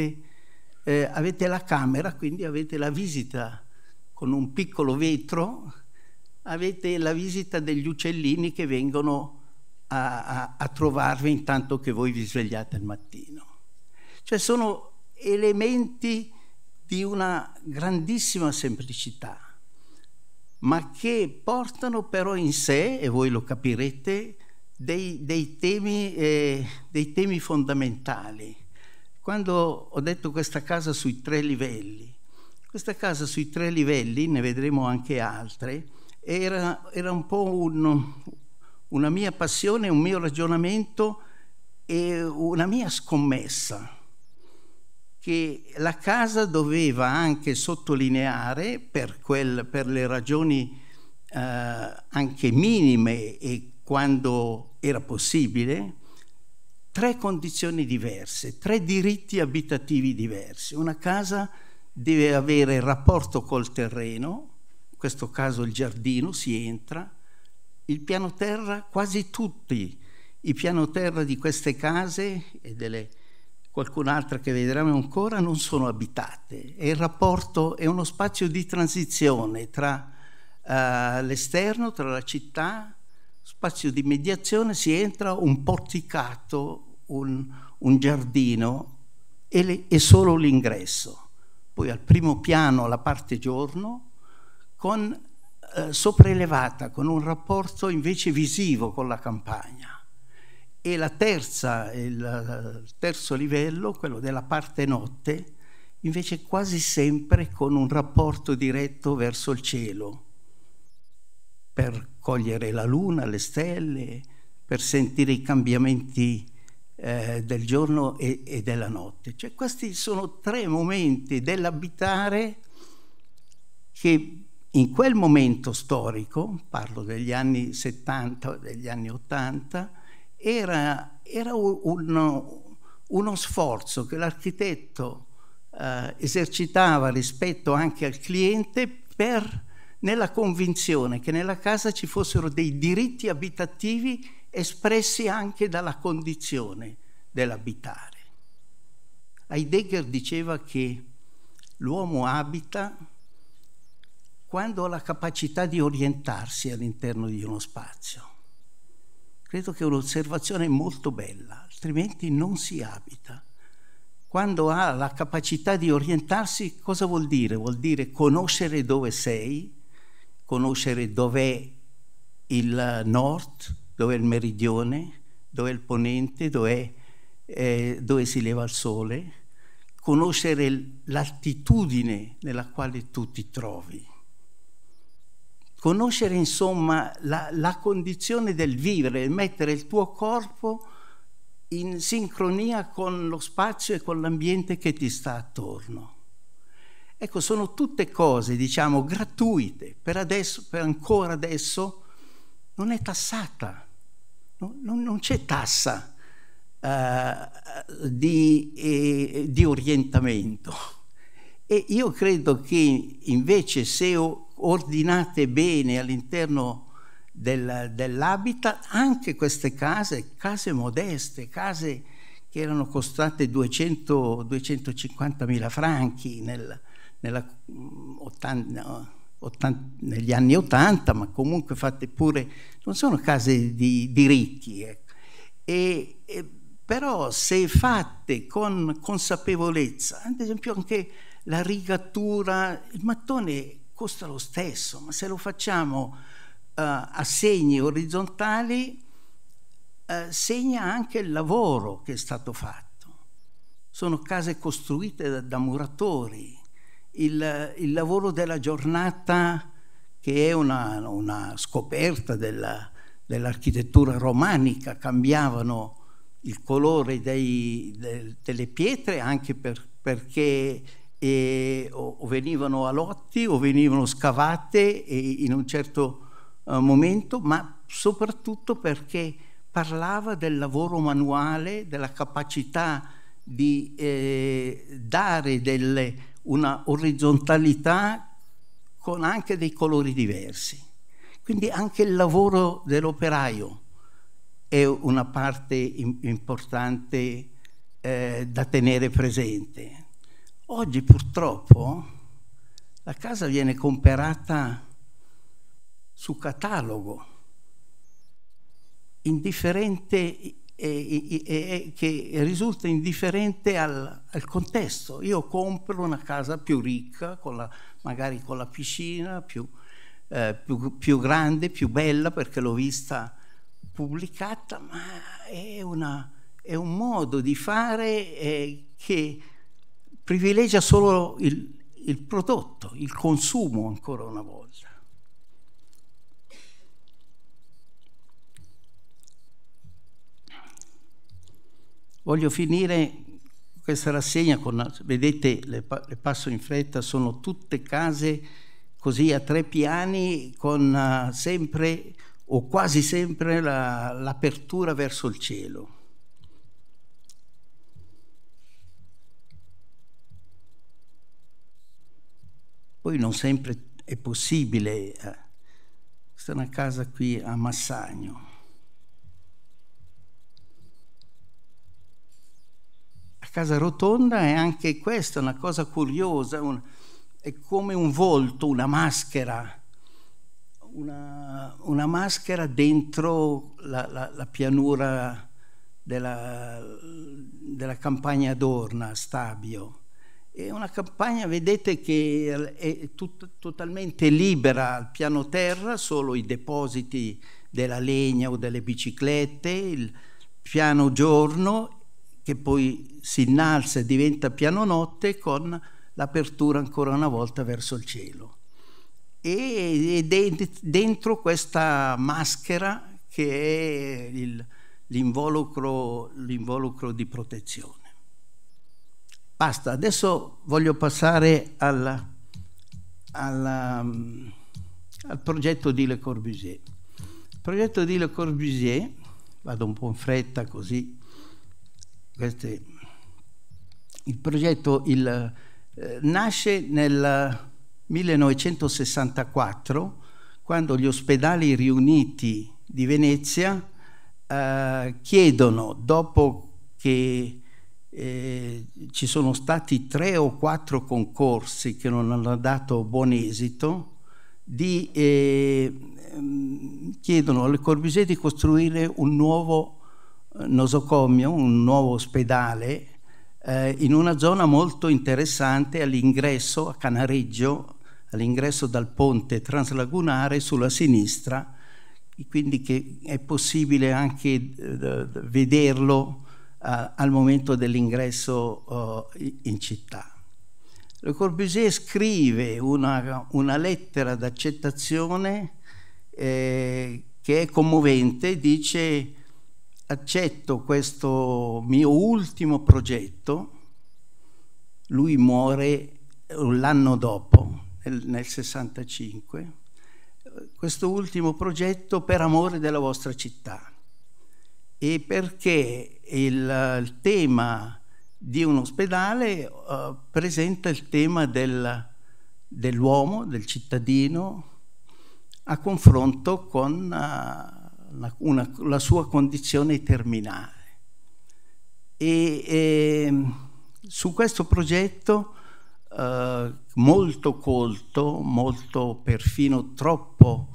avete la camera, quindi avete la visita con un piccolo vetro, avete la visita degli uccellini che vengono a trovarvi intanto che voi vi svegliate al mattino. Cioè sono elementi di una grandissima semplicità, ma che portano però in sé, e voi lo capirete, dei temi fondamentali. Quando ho detto questa casa sui 3 livelli, questa casa sui 3 livelli, ne vedremo anche altre, era un po' una mia passione, un mio ragionamento e una mia scommessa, che la casa doveva anche sottolineare, per le ragioni anche minime e quando era possibile, 3 condizioni diverse, 3 diritti abitativi diversi. Una casa deve avere il rapporto col terreno, in questo caso il giardino, si entra, il piano terra, quasi tutti i piano terra di queste case e qualcun'altra che vedremo ancora non sono abitate, e il rapporto è uno spazio di transizione tra all'esterno, tra la città, spazio di mediazione, si entra un porticato, un giardino e solo l'ingresso. Poi al primo piano la parte giorno, con sopraelevata, con un rapporto invece visivo con la campagna. E il terzo livello, quello della parte notte, invece quasi sempre con un rapporto diretto verso il cielo, per cogliere la luna, le stelle, per sentire i cambiamenti del giorno e della notte. Cioè, questi sono 3 momenti dell'abitare che in quel momento storico, parlo degli anni 70, degli anni 80, era uno sforzo che l'architetto esercitava rispetto anche al cliente, nella convinzione che nella casa ci fossero dei diritti abitativi espressi anche dalla condizione dell'abitare. Heidegger diceva che l'uomo abita quando ha la capacità di orientarsi all'interno di uno spazio. Credo che è un'osservazione molto bella, altrimenti non si abita. Quando ha la capacità di orientarsi, cosa vuol dire? Vuol dire conoscere dove sei, conoscere dov'è il nord, dov'è il meridione, dov'è il ponente, dove si leva il sole, conoscere l'altitudine nella quale tu ti trovi. Conoscere insomma la condizione del vivere, mettere il tuo corpo in sincronia con lo spazio e con l'ambiente che ti sta attorno. Ecco, sono tutte cose, diciamo, gratuite. Per ancora adesso non è tassata, non c'è tassa di orientamento. E io credo che invece, se ordinate bene all'interno dell'habitat, anche queste case modeste, case che erano costate 250.000 franchi negli anni 80, ma comunque fatte pure, non sono case di ricchi, però se fatte con consapevolezza, ad esempio anche la rigatura, il mattone costa lo stesso, ma se lo facciamo a segni orizzontali, segna anche il lavoro che è stato fatto. Sono case costruite da muratori, il lavoro della giornata, che è una scoperta dell'architettura romanica, cambiavano il colore delle pietre anche perché o venivano a lotti o venivano scavate in un certo momento, ma soprattutto perché parlava del lavoro manuale, della capacità di dare una orizzontalità con anche dei colori diversi. Quindi anche il lavoro dell'operaio è una parte importante da tenere presente. Oggi purtroppo la casa viene comprata su catalogo, indifferente, che risulta indifferente al contesto. Io compro una casa più ricca, magari con la piscina, più grande, più bella, perché l'ho vista pubblicata, ma è un modo di fare che privilegia solo il prodotto, il consumo, ancora una volta. Voglio finire questa rassegna vedete, le passo in fretta, sono tutte case così a 3 piani con sempre o quasi sempre l'apertura verso il cielo. Poi non sempre è possibile. Questa è una casa qui a Massagno. La casa rotonda è anche questa una cosa curiosa, è come un volto, una maschera una maschera dentro la pianura della campagna d'Orna, Stabio. È una campagna, vedete, che è totalmente libera al piano terra, solo i depositi della legna o delle biciclette, il piano giorno che poi si innalza e diventa piano notte con l'apertura ancora una volta verso il cielo. Ed è dentro questa maschera che è l'involucro di protezione. Basta, adesso voglio passare al progetto di Le Corbusier. Il progetto di Le Corbusier, vado un po' in fretta così, il progetto nasce nel 1964, quando gli ospedali riuniti di Venezia chiedono, dopo che ci sono stati 3 o 4 concorsi che non hanno dato buon esito, chiedono alle Corbusier di costruire un nuovo nosocomio, un nuovo ospedale in una zona molto interessante all'ingresso, a Canareggio, all'ingresso dal ponte translagunare sulla sinistra, quindi che è possibile anche vederlo al momento dell'ingresso in città. Le Corbusier scrive una lettera d'accettazione che è commovente, dice: accetto questo mio ultimo progetto. Lui muore l'anno dopo, nel 65, questo ultimo progetto per amore della vostra città, e perché il tema di un ospedale presenta il tema dell'uomo, del cittadino, a confronto con la sua condizione terminale. E su questo progetto molto colto, molto perfino troppo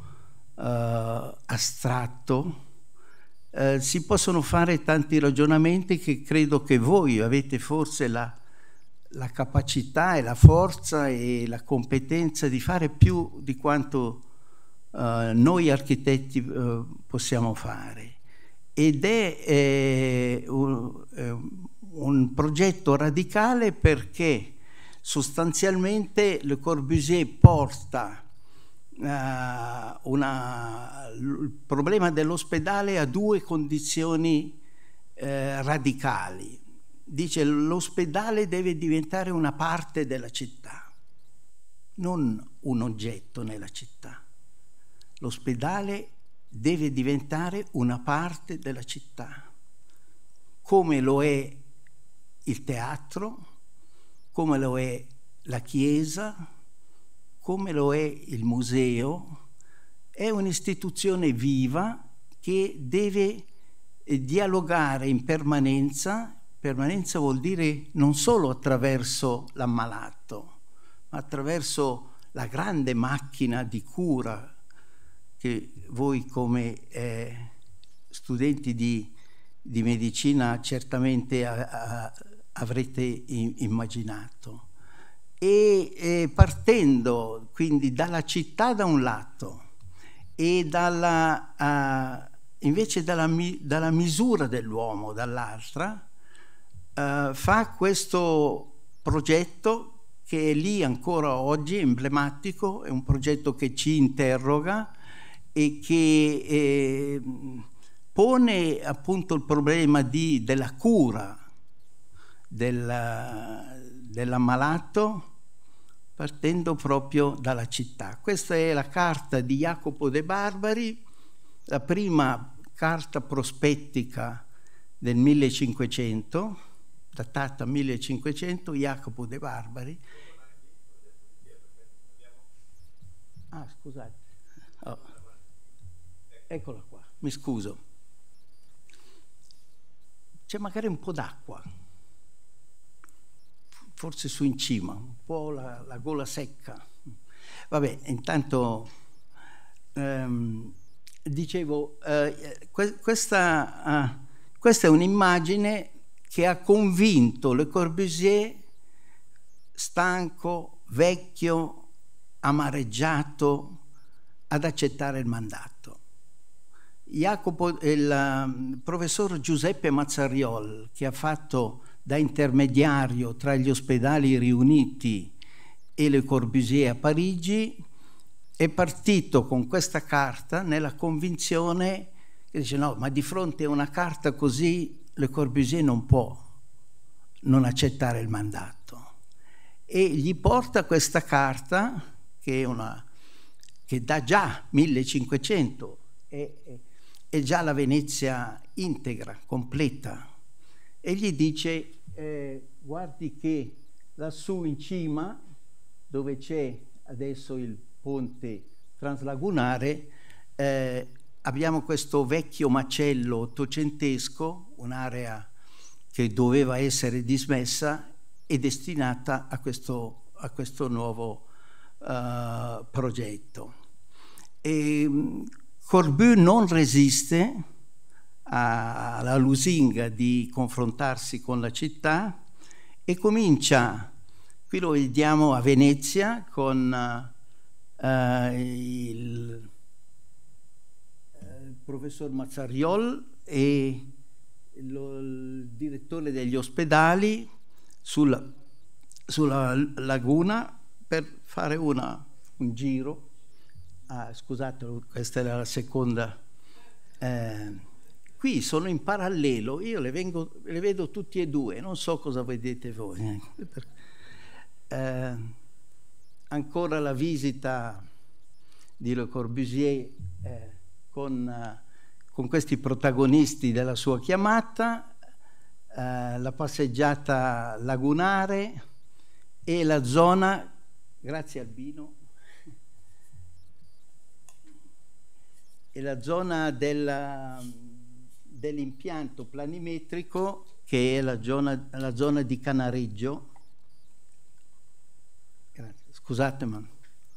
astratto, si possono fare tanti ragionamenti che credo che voi avete forse la capacità e la forza e la competenza di fare più di quanto noi architetti possiamo fare. Ed è un progetto radicale, perché sostanzialmente Le Corbusier porta il problema dell'ospedale a 2 condizioni radicali. Dice: l'ospedale deve diventare una parte della città, non un oggetto nella città. L'ospedale deve diventare una parte della città, come lo è il teatro, come lo è la chiesa, come lo è il museo. È un'istituzione viva che deve dialogare in permanenza. Permanenza vuol dire non solo attraverso l'ammalato, ma attraverso la grande macchina di cura che voi come studenti di medicina certamente avrete immaginato. E partendo quindi dalla città da un lato e invece dalla misura dell'uomo dall'altra, fa questo progetto che è lì ancora oggi, emblematico. È un progetto che ci interroga e che pone appunto il problema della cura dell'ammalato, partendo proprio dalla città. Questa è la carta di Jacopo de Barbari, la prima carta prospettica del 1500, datata 1500, Jacopo de Barbari. Ah, scusate. Oh. Eccola qua, mi scuso. C'è magari un po' d'acqua, forse su in cima, un po' la gola secca. Vabbè, intanto dicevo, questa è un'immagine che ha convinto Le Corbusier, stanco, vecchio, amareggiato, ad accettare il mandato. Il professor Giuseppe Mazzariol, che ha fatto da intermediario tra gli ospedali riuniti e Le Corbusier a Parigi, è partito con questa carta nella convinzione che dice no, ma di fronte a una carta così Le Corbusier non può non accettare il mandato, e gli porta questa carta che dà già 1500, è già la Venezia integra, completa, e gli dice guardi che lassù in cima, dove c'è adesso il ponte translagunare, abbiamo questo vecchio macello ottocentesco, un'area che doveva essere dismessa e destinata a questo nuovo progetto. E Corbu non resiste alla lusinga di confrontarsi con la città e comincia, qui lo vediamo a Venezia con il professor Mazzariol e il direttore degli ospedali sulla laguna per fare un giro. Scusate, questa era la seconda. Qui sono in parallelo, io le vedo tutti e due, non so cosa vedete voi. Ancora la visita di Le Corbusier con questi protagonisti della sua chiamata, la passeggiata lagunare e la zona, grazie Albino, e la zona dell'impianto planimetrico, che è la zona di Canareggio. Grazie. Scusate, ma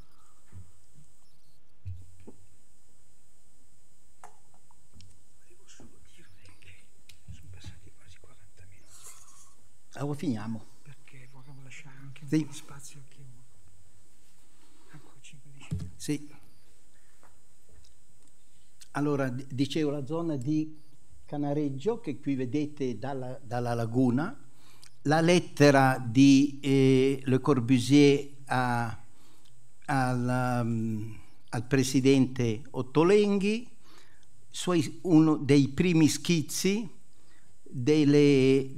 finiamo. Perché vorremmo lasciare anche un po' di spazio a chi vuole. Ancora 5-10 minuti. Sì. Allora, dicevo, la zona di Canareggio, che qui vedete dalla laguna, la lettera di Le Corbusier al presidente Ottolenghi, uno dei primi schizzi degli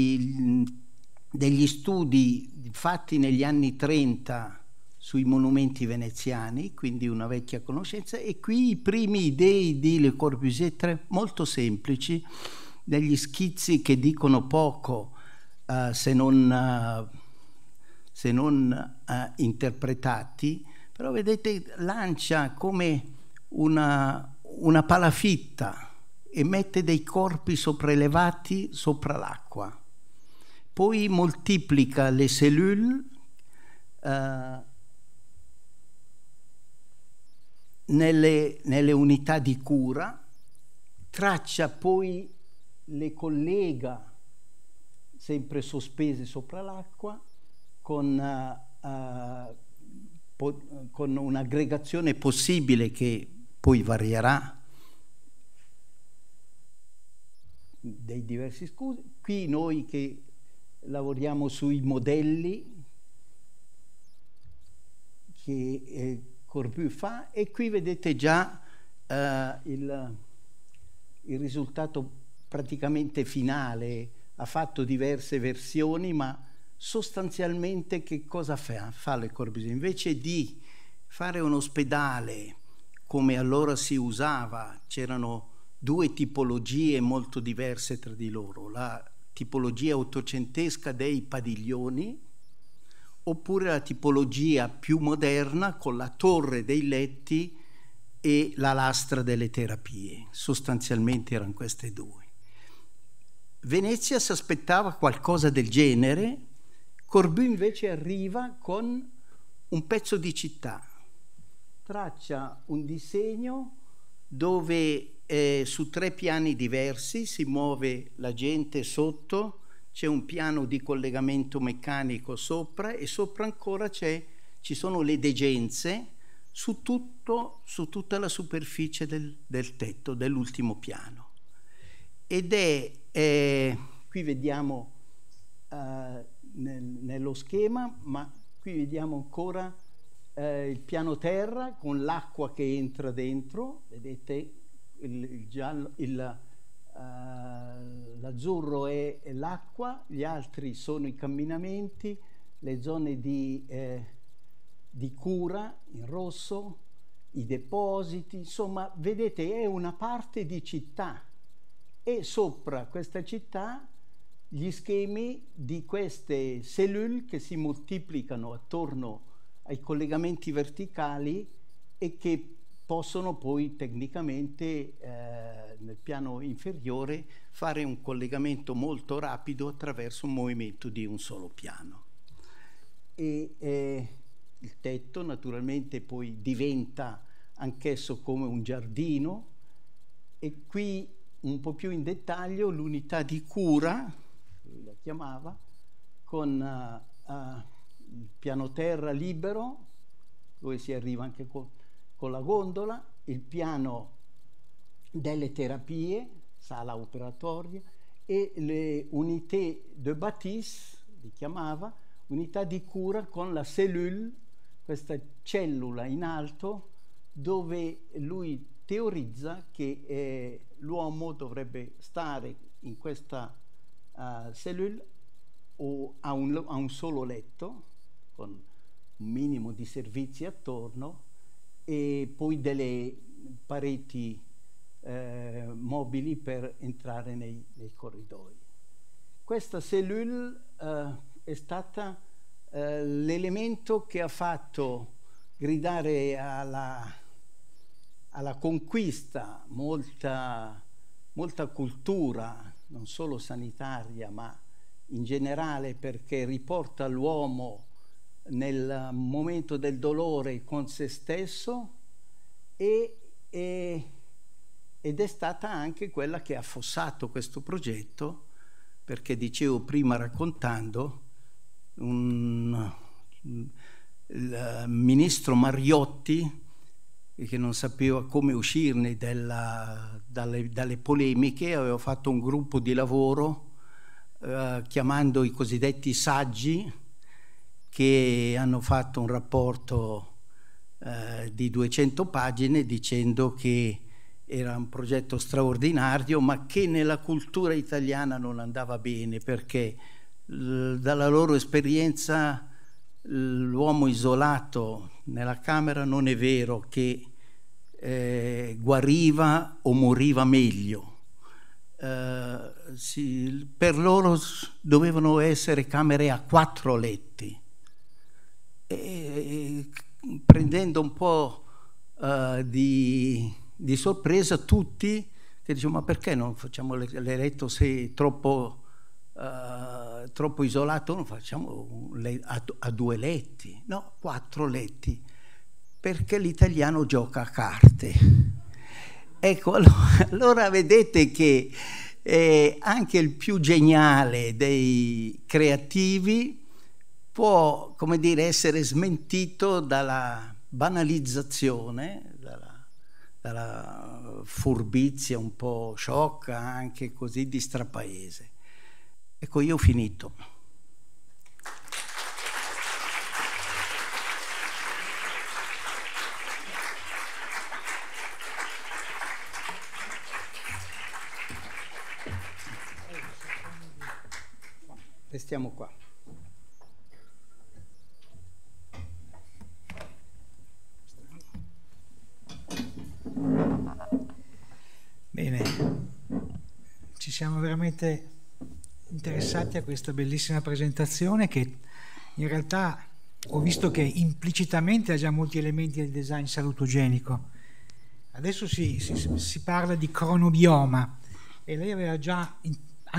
studi fatti negli anni 30 sui monumenti veneziani, quindi una vecchia conoscenza, e qui i primi idee di Le Corbusier, molto semplici, degli schizzi che dicono poco se non interpretati, però vedete lancia come una palafitta e mette dei corpi sopraelevati sopra l'acqua, poi moltiplica le cellule nelle unità di cura, traccia poi, le collega sempre sospese sopra l'acqua con un'aggregazione possibile che poi varierà dei diversi scudi. Qui noi che lavoriamo sui modelli che Corbu fa, e qui vedete già il risultato praticamente finale. Ha fatto diverse versioni, ma sostanzialmente che cosa fa Le Corbusier? Invece di fare un ospedale come allora si usava, c'erano due tipologie molto diverse tra di loro, la tipologia ottocentesca dei padiglioni oppure la tipologia più moderna con la torre dei letti e la lastra delle terapie. Sostanzialmente erano queste due. Venezia si aspettava qualcosa del genere, Corbu invece arriva con un pezzo di città, traccia un disegno dove su 3 piani diversi si muove la gente sotto, c'è un piano di collegamento meccanico sopra e sopra ancora ci sono le degenze su tutta la superficie del tetto dell'ultimo piano. Ed qui vediamo nello schema, ma qui vediamo ancora il piano terra con l'acqua che entra dentro, vedete il giallo, l'azzurro è l'acqua, gli altri sono i camminamenti, le zone di cura in rosso, i depositi, insomma vedete è una parte di città e sopra questa città gli schemi di queste cellule che si moltiplicano attorno ai collegamenti verticali e che possono poi tecnicamente nel piano inferiore fare un collegamento molto rapido attraverso un movimento di un solo piano. E il tetto naturalmente poi diventa anch'esso come un giardino e qui un po' più in dettaglio l'unità di cura, lui la chiamava, con il piano terra libero, dove si arriva anche con la gondola, il piano delle terapie, sala operatoria, e le unité de bâtisse, li chiamava, unità di cura con la cellule, questa cellula in alto, dove lui teorizza che l'uomo dovrebbe stare in questa cellule o a un solo letto, con un minimo di servizi attorno, e poi delle pareti mobili per entrare nei corridoi. Questa cellule è stata l'elemento che ha fatto gridare alla conquista molta cultura, non solo sanitaria, ma in generale, perché riporta l'uomo nel momento del dolore con se stesso ed è stata anche quella che ha affossato questo progetto, perché dicevo prima raccontando, il ministro Mariotti, che non sapeva come uscirne dalle polemiche, aveva fatto un gruppo di lavoro chiamando i cosiddetti saggi, che hanno fatto un rapporto di 200 pagine dicendo che era un progetto straordinario, ma che nella cultura italiana non andava bene, perché dalla loro esperienza l'uomo isolato nella camera non è vero che guariva o moriva meglio. Per loro dovevano essere camere a 4 letti. E prendendo un po' di sorpresa tutti, che dicevano: ma perché non facciamo l'eletto, se è troppo isolato non facciamo a 2 letti, no, 4 letti, perché l'italiano gioca a carte. Ecco, allora vedete che anche il più geniale dei creativi può, come dire, essere smentito dalla banalizzazione, dalla furbizia un po' sciocca, anche così di strapaese. Ecco, io ho finito. Restiamo qua. Bene, ci siamo veramente interessati a questa bellissima presentazione, che in realtà ho visto che implicitamente ha già molti elementi del design salutogenico. Adesso si parla di cronobioma e lei aveva già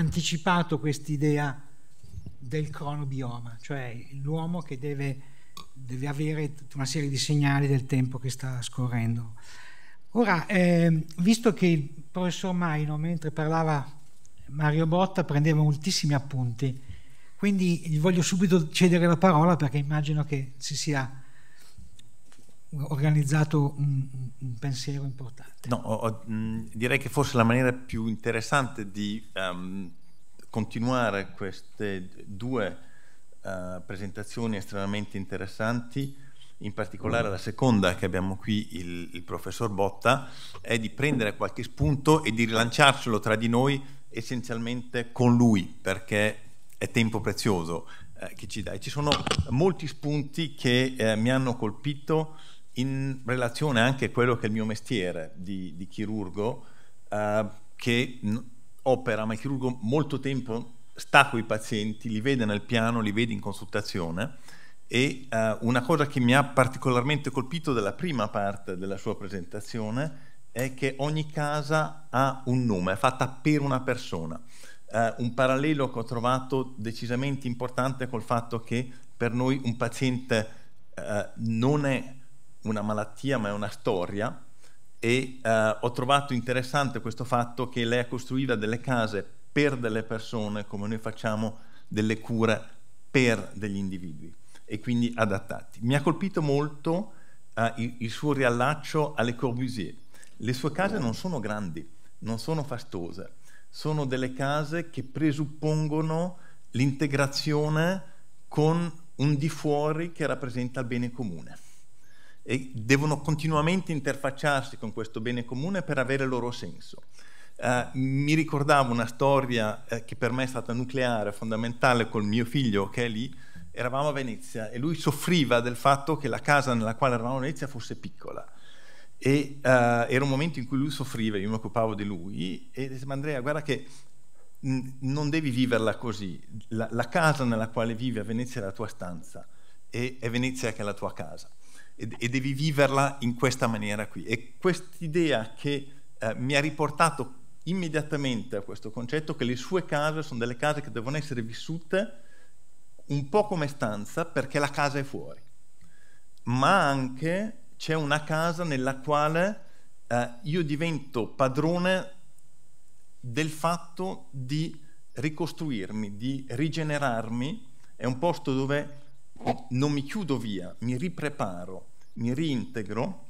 anticipato quest'idea del cronobioma, cioè l'uomo che deve deve avere tutta una serie di segnali del tempo che sta scorrendo. Ora, visto che il professor Maino, mentre parlava Mario Botta, prendeva moltissimi appunti, quindi gli voglio subito cedere la parola perché immagino che si sia organizzato un pensiero importante. No, direi che forse la maniera più interessante di continuare queste due presentazioni estremamente interessanti, in particolare la seconda che abbiamo qui, il professor Botta, è di prendere qualche spunto e di rilanciarcelo tra di noi essenzialmente con lui, perché è tempo prezioso che ci dà. E ci sono molti spunti che mi hanno colpito in relazione anche a quello che è il mio mestiere di chirurgo, che opera, ma il chirurgo molto tempo sta con i pazienti, li vede nel piano, li vede in consultazione, e una cosa che mi ha particolarmente colpito della prima parte della sua presentazione è che ogni casa ha un nome, è fatta per una persona. Un parallelo che ho trovato decisamente importante col fatto che per noi un paziente non è una malattia ma è una storia, e ho trovato interessante questo fatto che lei costruiva delle case per delle persone come noi facciamo delle cure per degli individui e quindi adattati. Mi ha colpito molto il suo riallaccio alle Corbusier. Le sue case non sono grandi, non sono fastose, sono delle case che presuppongono l'integrazione con un di fuori che rappresenta il bene comune e devono continuamente interfacciarsi con questo bene comune per avere il loro senso. Mi ricordavo una storia che per me è stata nucleare, fondamentale, col mio figlio che è lì. Eravamo a Venezia e lui soffriva del fatto che la casa nella quale eravamo a Venezia fosse piccola. E era un momento in cui lui soffriva, io mi occupavo di lui e disse: ma Andrea, guarda che non devi viverla così, la casa nella quale vivi a Venezia è la tua stanza e è Venezia che è la tua casa e devi viverla in questa maniera qui. E quest'idea che mi ha riportato immediatamente a questo concetto che le sue case sono delle case che devono essere vissute un po' come stanza, perché la casa è fuori, ma anche c'è una casa nella quale io divento padrone del fatto di ricostruirmi, di rigenerarmi. È un posto dove non mi chiudo via, mi ripreparo, mi reintegro,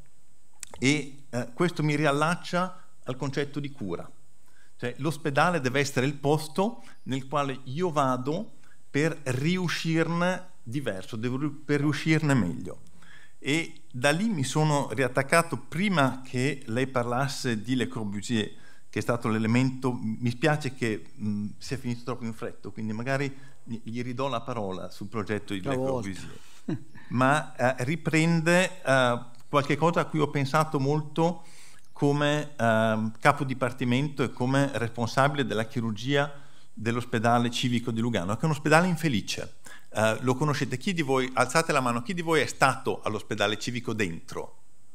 e questo mi riallaccia al concetto di cura. Cioè, l'ospedale deve essere il posto nel quale io vado per riuscirne diverso, per riuscirne meglio. E da lì mi sono riattaccato, prima che lei parlasse di Le Corbusier, che è stato l'elemento. Mi spiace che sia finito troppo in fretta, quindi magari gli ridò la parola sul progetto di Le Corbusier, ma riprende qualche cosa a cui ho pensato molto come capo dipartimento e come responsabile della chirurgia dell'ospedale civico di Lugano, che è un ospedale infelice. Lo conoscete? Chi di voi, alzate la mano, chi di voi è stato all'ospedale civico dentro?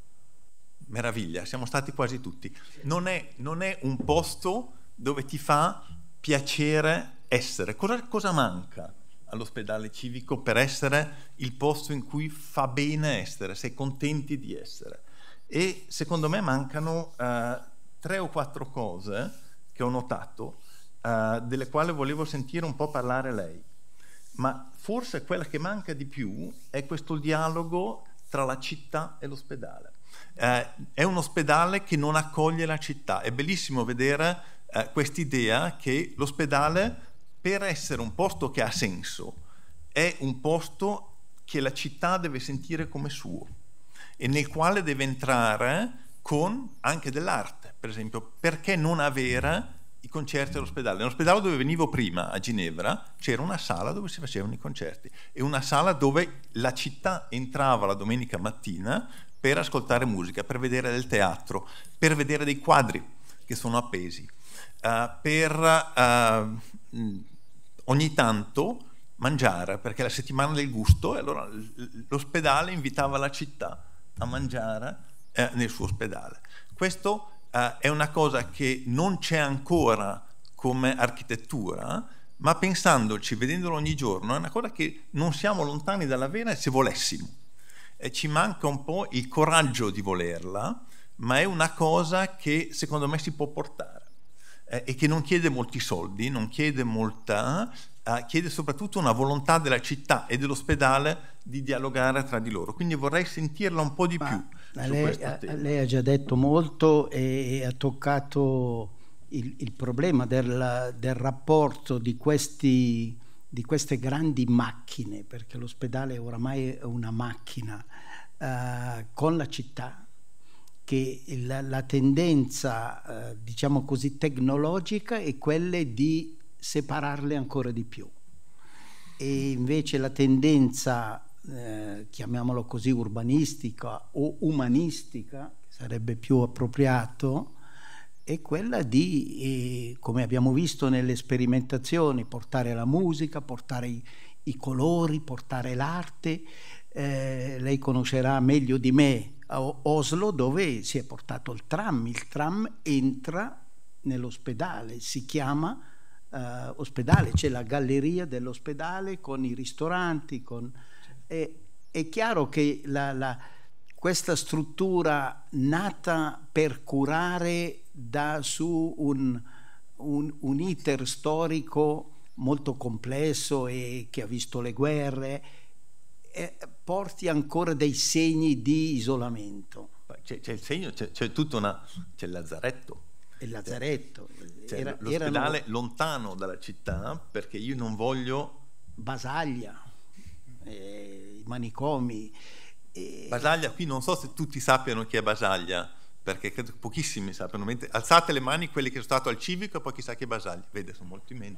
Meraviglia, siamo stati quasi tutti. Non è un posto dove ti fa piacere essere. Cosa manca all'ospedale civico per essere il posto in cui fa bene essere, sei contenti di essere? E secondo me mancano 3 o 4 cose che ho notato, delle quali volevo sentire un po' parlare lei. Ma forse quella che manca di più è questo dialogo tra la città e l'ospedale. È un ospedale che non accoglie la città. È bellissimo vedere quest'idea che l'ospedale, per essere un posto che ha senso, è un posto che la città deve sentire come suo e nel quale deve entrare con anche dell'arte. Per esempio, perché non avere i concerti all'ospedale? Nell'ospedale dove venivo prima, a Ginevra, c'era una sala dove si facevano i concerti e una sala dove la città entrava la domenica mattina per ascoltare musica, per vedere del teatro, per vedere dei quadri che sono appesi, per ogni tanto mangiare, perché è la settimana del gusto, e allora l'ospedale invitava la città a mangiare nel suo ospedale. Questo è una cosa che non c'è ancora come architettura, ma pensandoci, vedendolo ogni giorno, è una cosa che non siamo lontani dall'avere se volessimo. ci manca un po' il coraggio di volerla, ma è una cosa che secondo me si può portare e che non chiede molti soldi, non chiede molta, chiede soprattutto una volontà della città e dell'ospedale di dialogare tra di loro. Quindi vorrei sentirla un po' di più su questo tema. Lei ha già detto molto e ha toccato il problema del rapporto di queste grandi macchine, perché l'ospedale oramai è una macchina, con la città, che la tendenza, diciamo così, tecnologica è quella di separarle ancora di più, e invece la tendenza, chiamiamolo così, urbanistica o umanistica, che sarebbe più appropriato, è quella di, come abbiamo visto nelle sperimentazioni, portare la musica, portare i colori, portare l'arte. Lei conoscerà meglio di me a Oslo, dove si è portato il tram entra nell'ospedale, si chiama ospedale, c'è la galleria dell'ospedale con i ristoranti, è chiaro che questa struttura nata per curare su un iter storico molto complesso e che ha visto le guerre, porti ancora dei segni di isolamento. C'è il segno, c'è il Lazzaretto. Il Lazzaretto. L'ospedale lontano dalla città, perché io non voglio... Basaglia, i manicomi. Basaglia, qui non so se tutti sappiano chi è Basaglia, perché credo che pochissimi sappiano. Alzate le mani quelli che sono stati al civico e poi chissà che è Basaglia. Vede, sono molti meno.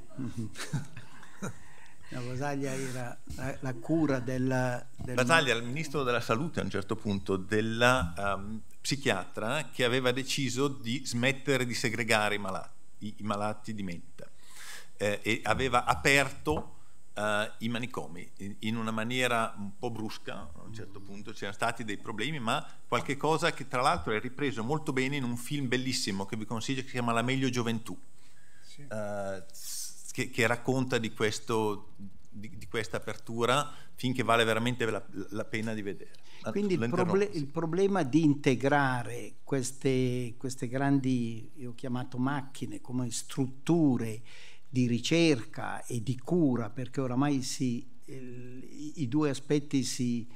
La Basaglia era la cura Basaglia era il ministro della salute a un certo punto, della psichiatra che aveva deciso di smettere di segregare i malati di mente, e aveva aperto i manicomi in una maniera un po' brusca. A un certo punto c'erano stati dei problemi, ma qualche cosa che tra l'altro è ripreso molto bene in un film bellissimo che vi consiglio, che si chiama La meglio gioventù, sì. Che racconta di questa apertura, finché vale veramente la pena di vedere. Quindi il problema di integrare queste grandi, io ho chiamato macchine, come strutture di ricerca e di cura, perché oramai i due aspetti si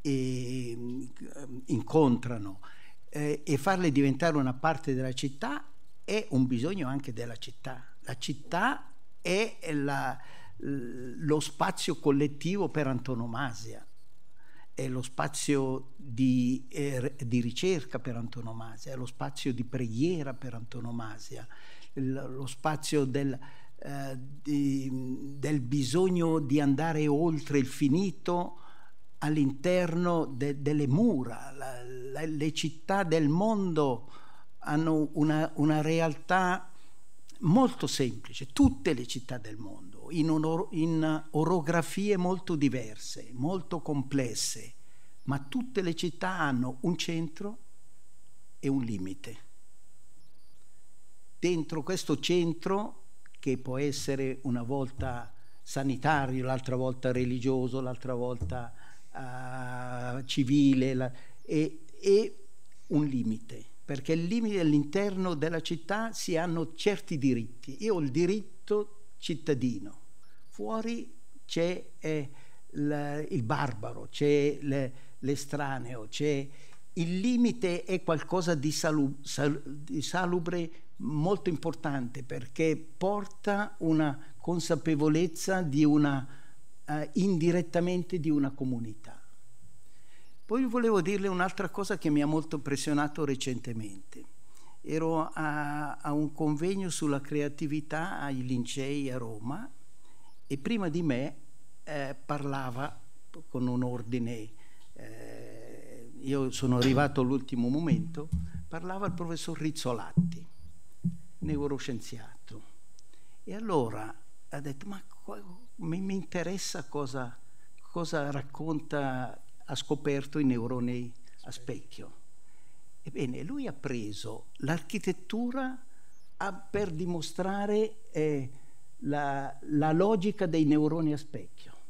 incontrano, e farle diventare una parte della città è un bisogno anche della città. La città è lo spazio collettivo per antonomasia, è lo spazio di ricerca per antonomasia, è lo spazio di preghiera per antonomasia, lo spazio del bisogno di andare oltre il finito all'interno delle mura. Le città del mondo hanno una realtà molto semplice, tutte le città del mondo, in orografie molto diverse, molto complesse, ma tutte le città hanno un centro e un limite. Dentro questo centro, che può essere una volta sanitario, l'altra volta religioso, l'altra volta civile, e un limite, perché il limite all'interno della città si hanno certi diritti. Io ho il diritto cittadino, fuori c'è il barbaro, c'è l'estraneo, c'è il limite, è qualcosa di salubre molto importante, perché porta una consapevolezza di indirettamente di una comunità. Poi volevo dirle un'altra cosa che mi ha molto impressionato recentemente. Ero a un convegno sulla creatività ai Lincei a Roma, e prima di me parlava con un ordine, io sono arrivato all'ultimo momento, parlava il professor Rizzolatti, neuroscienziato, e allora ha detto: ma mi interessa cosa racconta, ha scoperto i neuroni a specchio. Ebbene, lui ha preso l'architettura per dimostrare la logica dei neuroni a specchio.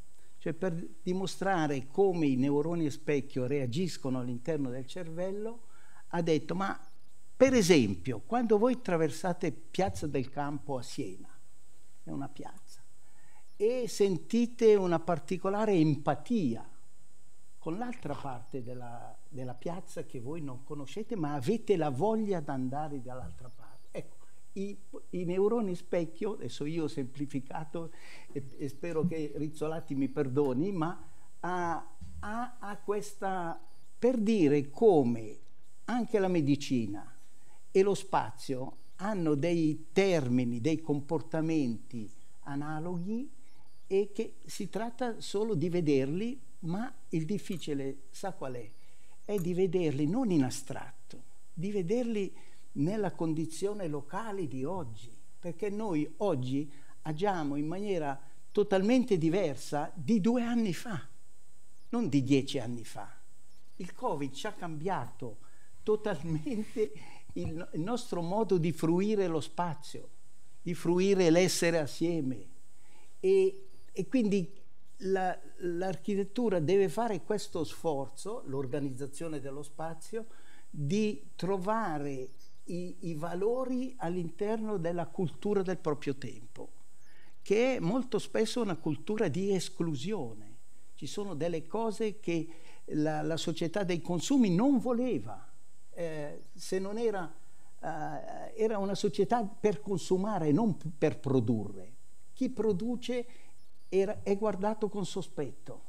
cioè per dimostrare come i neuroni a specchio reagiscono all'interno del cervello, ha detto, ma per esempio, quando voi attraversate Piazza del Campo a Siena, è una piazza, e sentite una particolare empatia con l'altra parte della piazza che voi non conoscete, ma avete la voglia di andare dall'altra parte. Ecco, i neuroni specchio, adesso io ho semplificato e spero che Rizzolatti mi perdoni, ma ha questa, per dire come anche la medicina e lo spazio hanno dei termini, dei comportamenti analoghi, e che si tratta solo di vederli, ma il difficile sa qual è? È di vederli non in astratto, di vederli nella condizione locale di oggi, perché noi oggi agiamo in maniera totalmente diversa di 2 anni fa, non di 10 anni fa. Il Covid ci ha cambiato totalmente il nostro modo di fruire lo spazio, di fruire l'essere assieme, e quindi l'architettura deve fare questo sforzo, l'organizzazione dello spazio, di trovare i valori all'interno della cultura del proprio tempo, che è molto spesso una cultura di esclusione. Ci sono delle cose che la società dei consumi non voleva, se non era una società per consumare, non per produrre. Chi produce è guardato con sospetto.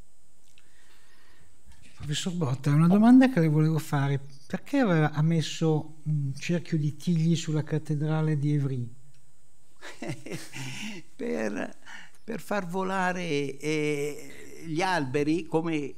Professor Botta, una domanda che le volevo fare: perché ha messo un cerchio di tigli sulla cattedrale di Évry? per far volare gli alberi, come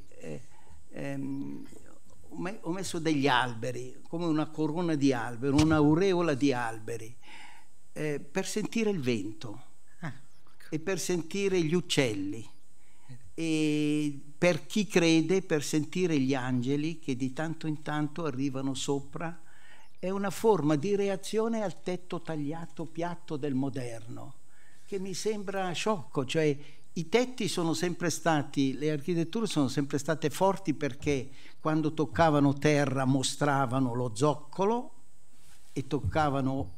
ho messo degli alberi, come una corona di alberi, un'aureola di alberi, per sentire il vento e per sentire gli uccelli, e per chi crede, per sentire gli angeli che di tanto in tanto arrivano sopra. È una forma di reazione al tetto tagliato piatto del moderno, che mi sembra sciocco. Cioè, i tetti sono sempre stati, le architetture sono sempre state forti perché quando toccavano terra mostravano lo zoccolo e toccavano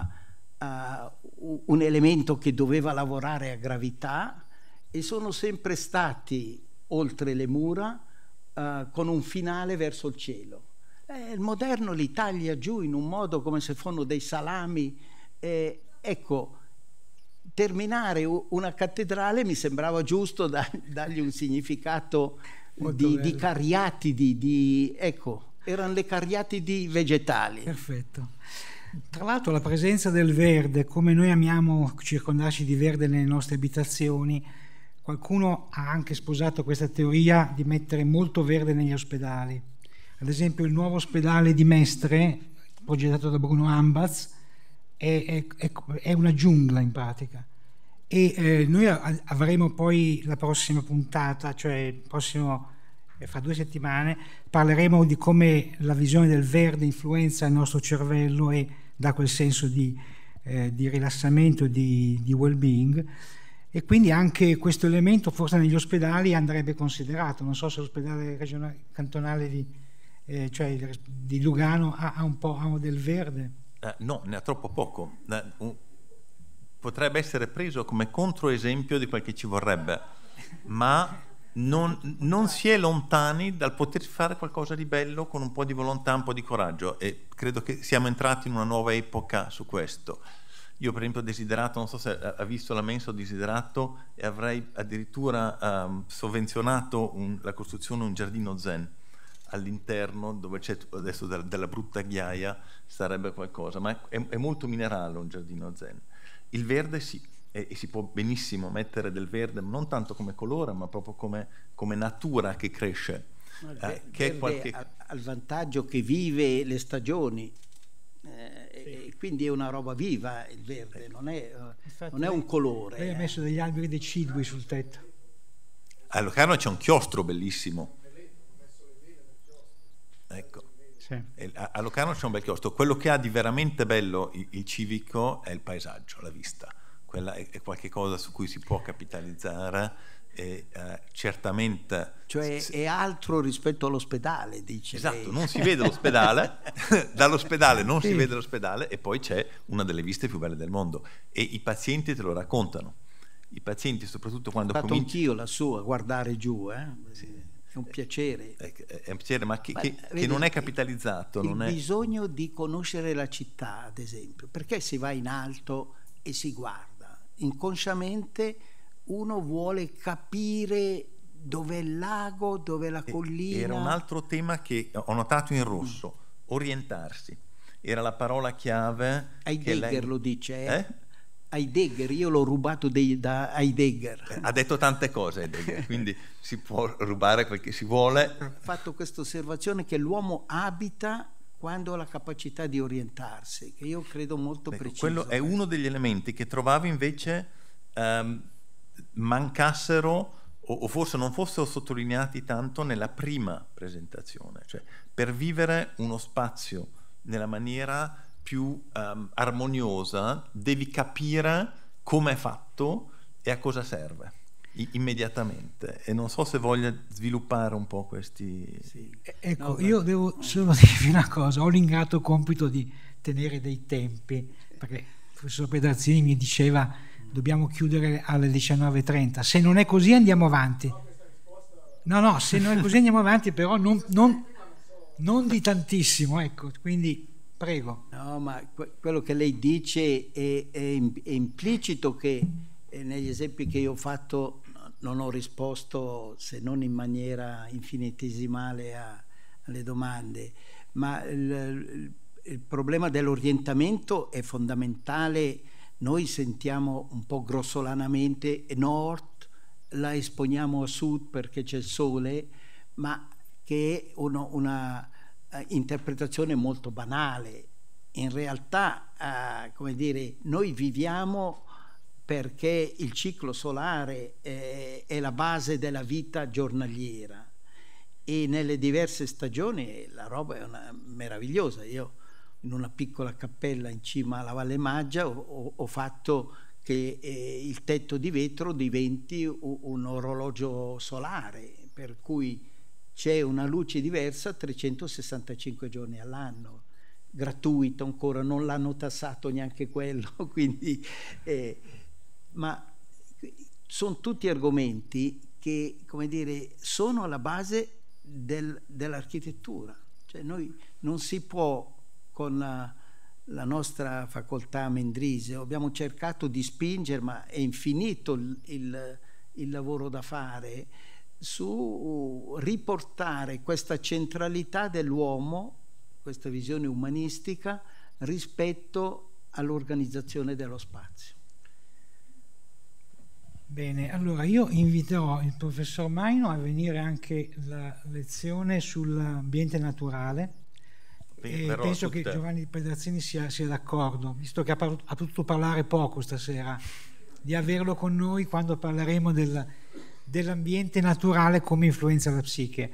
un elemento che doveva lavorare a gravità, e sono sempre stati oltre le mura con un finale verso il cielo. Il moderno li taglia giù in un modo come se fossero dei salami. Ecco, terminare una cattedrale mi sembrava giusto dargli un significato di cariatidi, ecco, erano le cariatidi vegetali. Perfetto. Tra l'altro la presenza del verde, come noi amiamo circondarci di verde nelle nostre abitazioni, qualcuno ha anche sposato questa teoria di mettere molto verde negli ospedali. Ad esempio il nuovo ospedale di Mestre, progettato da Bruno Ambaz, è una giungla in pratica. E noi avremo poi la prossima puntata, cioè fra 2 settimane, parleremo di come la visione del verde influenza il nostro cervello e dà quel senso di rilassamento, di well-being. E quindi anche questo elemento forse negli ospedali andrebbe considerato. Non so se l'ospedale regionale cantonale di Lugano ha del verde. No, ne ha troppo poco. Potrebbe essere preso come controesempio di quel che ci vorrebbe, ma non si è lontani dal poter fare qualcosa di bello con un po' di volontà, un po' di coraggio, e credo che siamo entrati in una nuova epoca su questo. Io per esempio ho desiderato, non so se ha visto la mensa, ho desiderato e avrei addirittura sovvenzionato la costruzione di un giardino zen all'interno, dove c'è adesso della brutta ghiaia, sarebbe qualcosa, ma è molto minerale un giardino zen. Il verde sì, e si può benissimo mettere del verde, non tanto come colore, ma proprio come natura che cresce. Che ha il vantaggio che vive le stagioni. E quindi è una roba viva il verde, non è un colore. Lei ha messo degli alberi decidui sul tetto. A Locarno c'è un chiostro bellissimo, ecco. Sì. A Locarno c'è un bel chiostro. Quello che ha di veramente bello il civico è il paesaggio, la vista. quella è qualcosa su cui si può capitalizzare e certamente... Cioè è altro rispetto all'ospedale, dice esatto, lei. non si vede l'ospedale, dall'ospedale non si vede l'ospedale, e poi c'è una delle viste più belle del mondo e i pazienti te lo raccontano. I pazienti, soprattutto quando Ho fatto anch'io lassù a guardare giù, sì. È un piacere. È un piacere, ma che non è capitalizzato. Il bisogno di conoscere la città, ad esempio, perché si va in alto e si guarda. Inconsciamente uno vuole capire dov'è il lago, dov'è la collina. Era un altro tema che ho notato in rosso, orientarsi. Era la parola chiave. Heidegger lo dice, Heidegger, io l'ho rubato da Heidegger. Ha detto tante cose Heidegger, quindi si può rubare quel che si vuole. Ha fatto questa osservazione che l'uomo abita quando ha la capacità di orientarsi, che io credo molto preciso. Quello è uno degli elementi che trovavo invece mancassero o forse non fossero sottolineati tanto nella prima presentazione, cioè per vivere uno spazio nella maniera più armoniosa devi capire come è fatto e a cosa serve immediatamente, e non so se voglia sviluppare un po' questi... Sì. Ecco, no, io devo solo dirvi una cosa, ho l'ingrato compito di tenere dei tempi, perché il professor Pedrazzini mi diceva dobbiamo chiudere alle 19:30, se non è così andiamo avanti. No, se non è così andiamo avanti, però non di tantissimo, ecco, quindi prego. No, ma quello che lei dice è implicito, che negli esempi che io ho fatto non ho risposto se non in maniera infinitesimale alle domande, ma il problema dell'orientamento è fondamentale. Noi sentiamo un po' grossolanamente nord, la esponiamo a sud perché c'è il sole, ma che è una interpretazione molto banale. In realtà, come dire, noi viviamo perché il ciclo solare è la base della vita giornaliera, e nelle diverse stagioni la roba è meravigliosa. Io in una piccola cappella in cima alla Valle Maggia ho fatto che il tetto di vetro diventi un orologio solare, per cui c'è una luce diversa 365 giorni all'anno, gratuito ancora, non l'hanno tassato neanche quello, quindi, ma sono tutti argomenti che, come dire, sono alla base dell'architettura. Cioè noi non si può, con la nostra facoltà Mendrisio, abbiamo cercato di spingere, ma è infinito il lavoro da fare, su riportare questa centralità dell'uomo, questa visione umanistica rispetto all'organizzazione dello spazio. Bene, allora io inviterò il professor Maino a venire anche alla lezione sull'ambiente naturale. E penso che Giovanni Pedrazzini sia d'accordo, visto che ha potuto parlare poco stasera, di averlo con noi quando parleremo dell'ambiente naturale come influenza la psiche.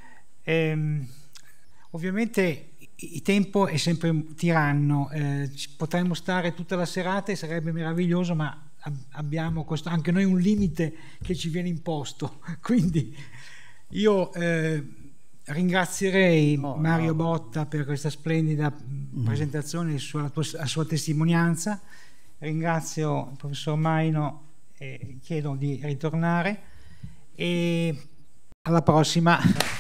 Ovviamente il tempo è sempre tiranno, potremmo stare tutta la serata e sarebbe meraviglioso, ma abbiamo anche noi un limite che ci viene imposto, quindi io ringrazierei Mario Botta per questa splendida presentazione e la sua testimonianza. Ringrazio il professor Maino e chiedo di ritornare, e alla prossima.